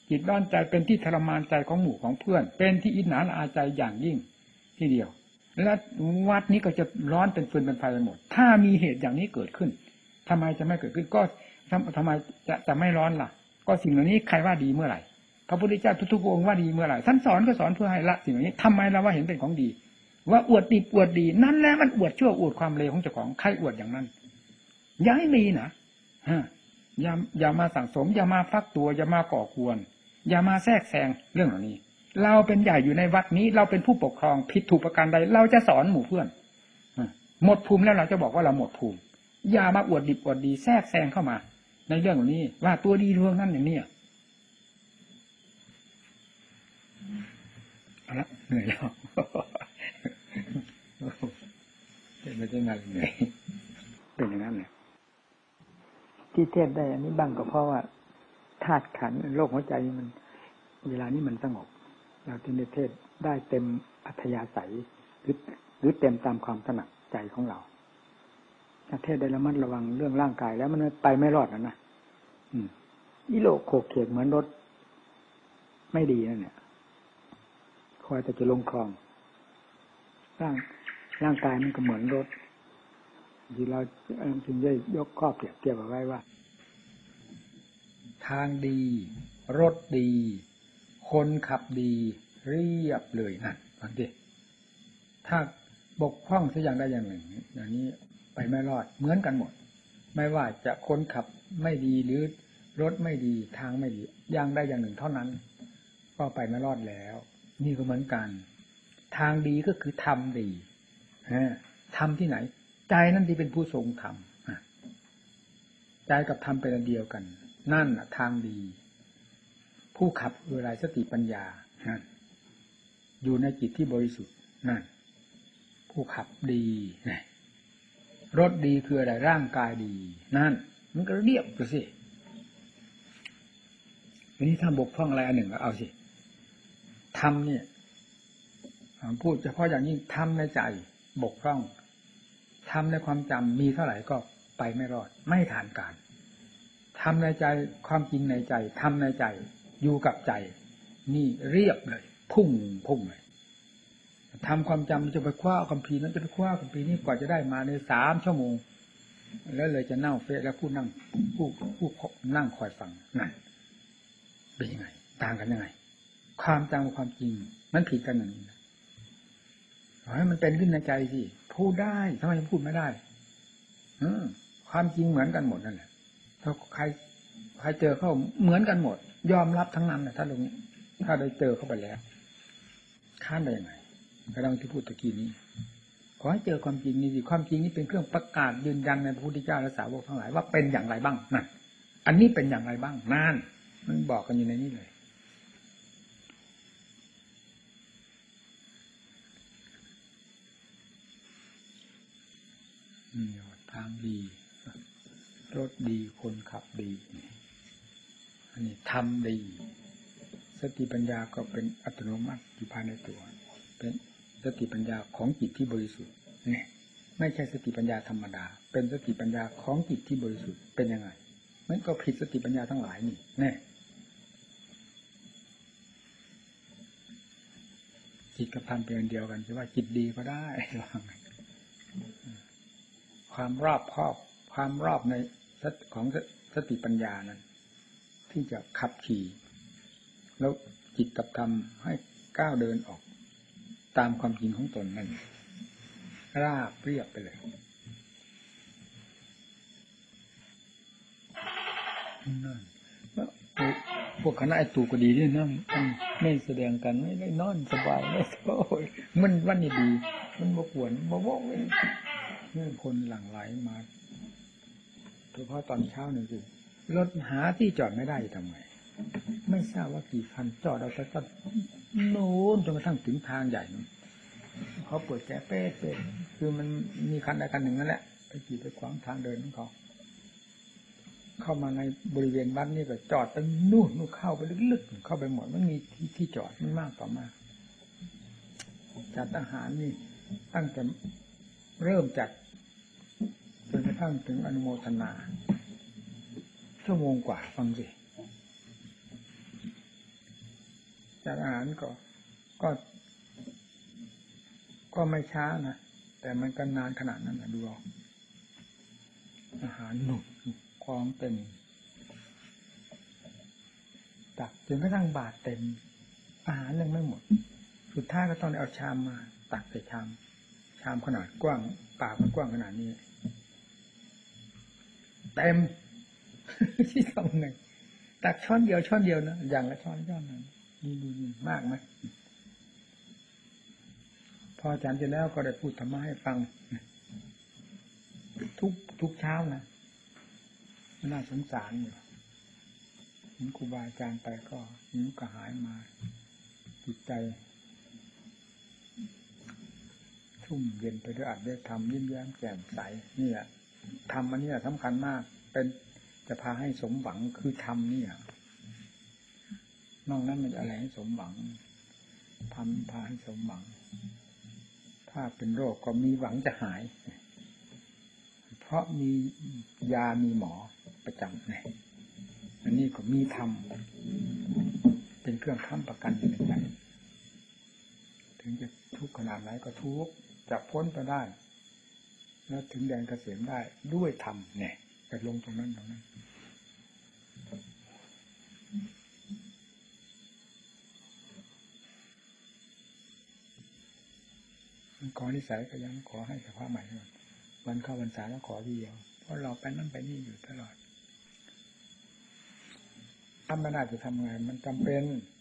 จิตร้อนใจเป็นที่ทรมานใจของหมู่ของเพื่อนเป็นที่อิจฉาละอาใจอย่างยิ่งทีเดียวและวัดนี้ก็จะร้อนเป็นฟืนเป็นไฟไปหมดถ้ามีเหตุอย่างนี้เกิดขึ้นทำไมจะไม่เกิดขึ้นก็ทำไมจะไม่ร้อนล่ะก็สิ่งเหล่านี้ใครว่าดีเมื่อไหร่พระพุทธเจ้าทุกๆองค์ว่าดีเมื่อไหร่ท่านสอนก็สอนเพื่อให้ละสิ่งเหล่านี้ทำไมเราว่าเห็นเป็นของดีว่าอวดดีอวดดีนั่นแหละมันอวดชั่วอวดความเลวของเจ้าของใครอวดอย่างนั้นอย่าให้มีนะอย่ามาสั่งสมอย่ามาฟักตัวอย่ามาก่อกวนอย่ามาแทรกแซงเรื่องเหล่านี้เราเป็นใหญ่อยู่ในวัดนี้เราเป็นผู้ปกครองผิดถูกประการใดเราจะสอนหมู่เพื่อนหมดภูมิแล้วเราจะบอกว่าเราหมดภูมิอย่ามาอวดดีอวดดีแทรกแซงเข้ามาในเรื่องเหล่านี้ว่าตัวดีเรื่องนั้นอย่างนี้เอาละเหนื่อยแล้วเป็นไม่ใช่งานเหนื่อยเป็นอย่างนั้นเนี่ยที่เทศได้อันนี้บ้างก็เพราะว่าธาตุขันธ์โลกหัวใจมันเวลานี้มันสงบเราที่ในเทศได้เต็มอัธยาศัยหรือเต็มตามความถนัดใจของเราถ้าเทศได้ระมัดระวังเรื่องร่างกายแล้วมันไปไม่รอดนะอีโลกโขกเขกเหมือนรถไม่ดีนั่นเนี่ยคอยแต่จะลงคลองร่างกายมันก็เหมือนรถที่เราจึงได้ยกข้อเปรียบเทียบเอาไว้ว่าทางดีรถดีคนขับดีเรียบเลยนั่นฟังดิถ้าบกพร่องสักอย่างใดอย่างหนึ่งอย่างนี้ไปไม่รอดเหมือนกันหมดไม่ว่าจะคนขับไม่ดีหรือรถไม่ดีทางไม่ดีอย่างใดอย่างหนึ่งเท่านั้นก็ไปไม่รอดแล้วนี่ก็เหมือนกันทางดีก็คือทำดีทำที่ไหนใจนั่นที่เป็นผู้ทรงธรรมใจกับธรรมเป็นอันเดียวกันนั่นทางดีผู้ขับคืออะไรสติปัญญาอยู่ในจิตที่บริสุทธิ์นั่นผู้ขับดีรถดีคืออะไรร่างกายดีนั่นมันก็เรียบไปสิทีนี้ถ้าบกพร่องอะไรอันหนึ่งก็เอาสิทำเนี่ยพูดเฉพาะอย่างยิ่งทำในใจบกพร่องทำในความจำมีเท่าไหร่ก็ไปไม่รอดไม่ทานการทำในใจความจริงในใจทำในใจอยู่กับใจนี่เรียบเลยพุ่งเลยทำความจำจะไปคว้าคัมภีร์นั้นจะไปคว้าคัมภีร์นี้กว่าจะได้มาใน3 ชั่วโมงแล้วเลยจะเน่าเฟะแล้วผู้นั่งนั่งคอยฟังนั่นเป็นยังไงต่างกันยังไงความจำกับความจริงมันผิดกันอย่างนี้นะให้มันเป็นขึ้นในใจสิพูดได้ทำไมพูดไม่ได้ความจริงเหมือนกันหมดนั่นแหละถ้าใครเจอเข้าเหมือนกันหมดยอมรับทั้งนั้นนะถ้าได้เจอเข้าไปแล้วค้านได้ยังไงกระดังที่พูดตะกี้นี้ขอให้เจอความจริงนี่สิความจริงนี้เป็นเครื่องประกาศยืนยันในพระพุทธเจ้าและสาวกทั้งหลายว่าเป็นอย่างไรบ้างนั่นอันนี้เป็นอย่างไรบ้างนั่นมันบอกกันอยู่ในนี้เลยทางดีรถดีคนขับดีอันนี้ทำดีสติปัญญาก็เป็นอัตโนมัติอยู่ภายในตัวเป็นสติปัญญาของจิตที่บริสุทธิ์นี่ไม่ใช่สติปัญญาธรรมดาเป็นสติปัญญาของจิตที่บริสุทธิ์เป็นยังไงมันก็ผิดสติปัญญาทั้งหลายนี่แน่จิตกับธรรมเป็นอันเดียวกันใช่ว่าจิตดีก็ได้ความรอบคอบความรอบในของสติปัญญานั้นที่จะขับขี่แล้วจิตกับธรรมให้ก้าวเดินออกตามความจริงของตนนั่นราบเรียบไปเลยนั่นพวกคณะไอตูก็ดีนี่นั่งไม่แสดงกันไม่ได้นอนสบายไม่โอ้ยมันวันนี้ดีมันบกวนบกนี่คนหลั่งไหลมาเฉพาะตอนเช้านี่สิรถหาที่จอดไม่ได้ทำไงไม่ทราบว่ากี่คันจอดเอาแต่ก็โน้นจนกระทั่งถึงทางใหญ่เขาเปิดแก๊สเป๊ะคือมันมีคันใดคันหนึ่งนั่นแหละไปขี่ไปขวางทางเดินของเขาเข้ามาในบริเวณบ้านนี่ก็จอดไปนู่นเข้าไปลึกๆเข้าไปหมดมันมีที่จอดมันมากต่อมากจัดอาหารนี่ตั้งแต่เริ่มจัดจนกระทั่งถึงอนุโมทนาชั่วโมงกว่าฟังสิจัดอาหารก็ก็ไม่ช้านะแต่มันก็นานขนาดนั้นนะดูออกอาหารหนุกคลองเต็มตักจนกระทั่งบาทเต็มอาหารยังไม่หมดสุดท้ายก็ต้องเอาชามมาตักใส่ชามขนาดกว้างปากมันกว้างขนาดนี้เต็ม ที่ตรงหนึ่งตักช้อนเดียวนะอย่างละช้อนนึงนี่มากไหมพออาจารย์เสร็จแล้วก็ได้พูดธรรมะให้ฟังทุกเช้านะน่าสงสารอยู่ครูบาอาจารย์ไปก็นิ้วกระหายมาจิตใจชุ่มเย็นไปด้วยอัดด้วยธรรมยิ้มแย้มแจ่มใสนี่แหละธรรมอันนี้สำคัญมากเป็นจะพาให้สมหวังคือธรรมนี่นอกนั้นมันอะไรให้สมหวังธรรมพาให้สมหวังถ้าเป็นโรคก็มีหวังจะหายเพราะมียามีหมอประจำเนี่ยอันนี้ก็มีธรรมเป็นเครื่องค้ำประกันในใจถึงจะทุกข์ขนาดไหนก็ทุกข์จะพ้นไปได้แล้วถึงแดนเกษมได้ด้วยธรรมเนี่ยไปลงตรงนั้นขอนิสัยก็ยังขอให้สภาพใหม่วันเข้าพรรษาแล้วขอทีเดียวเพราะเราไปนั่นไปนี่อยู่ตลอดทำไม่ได้จะทำไงมันจำเป็น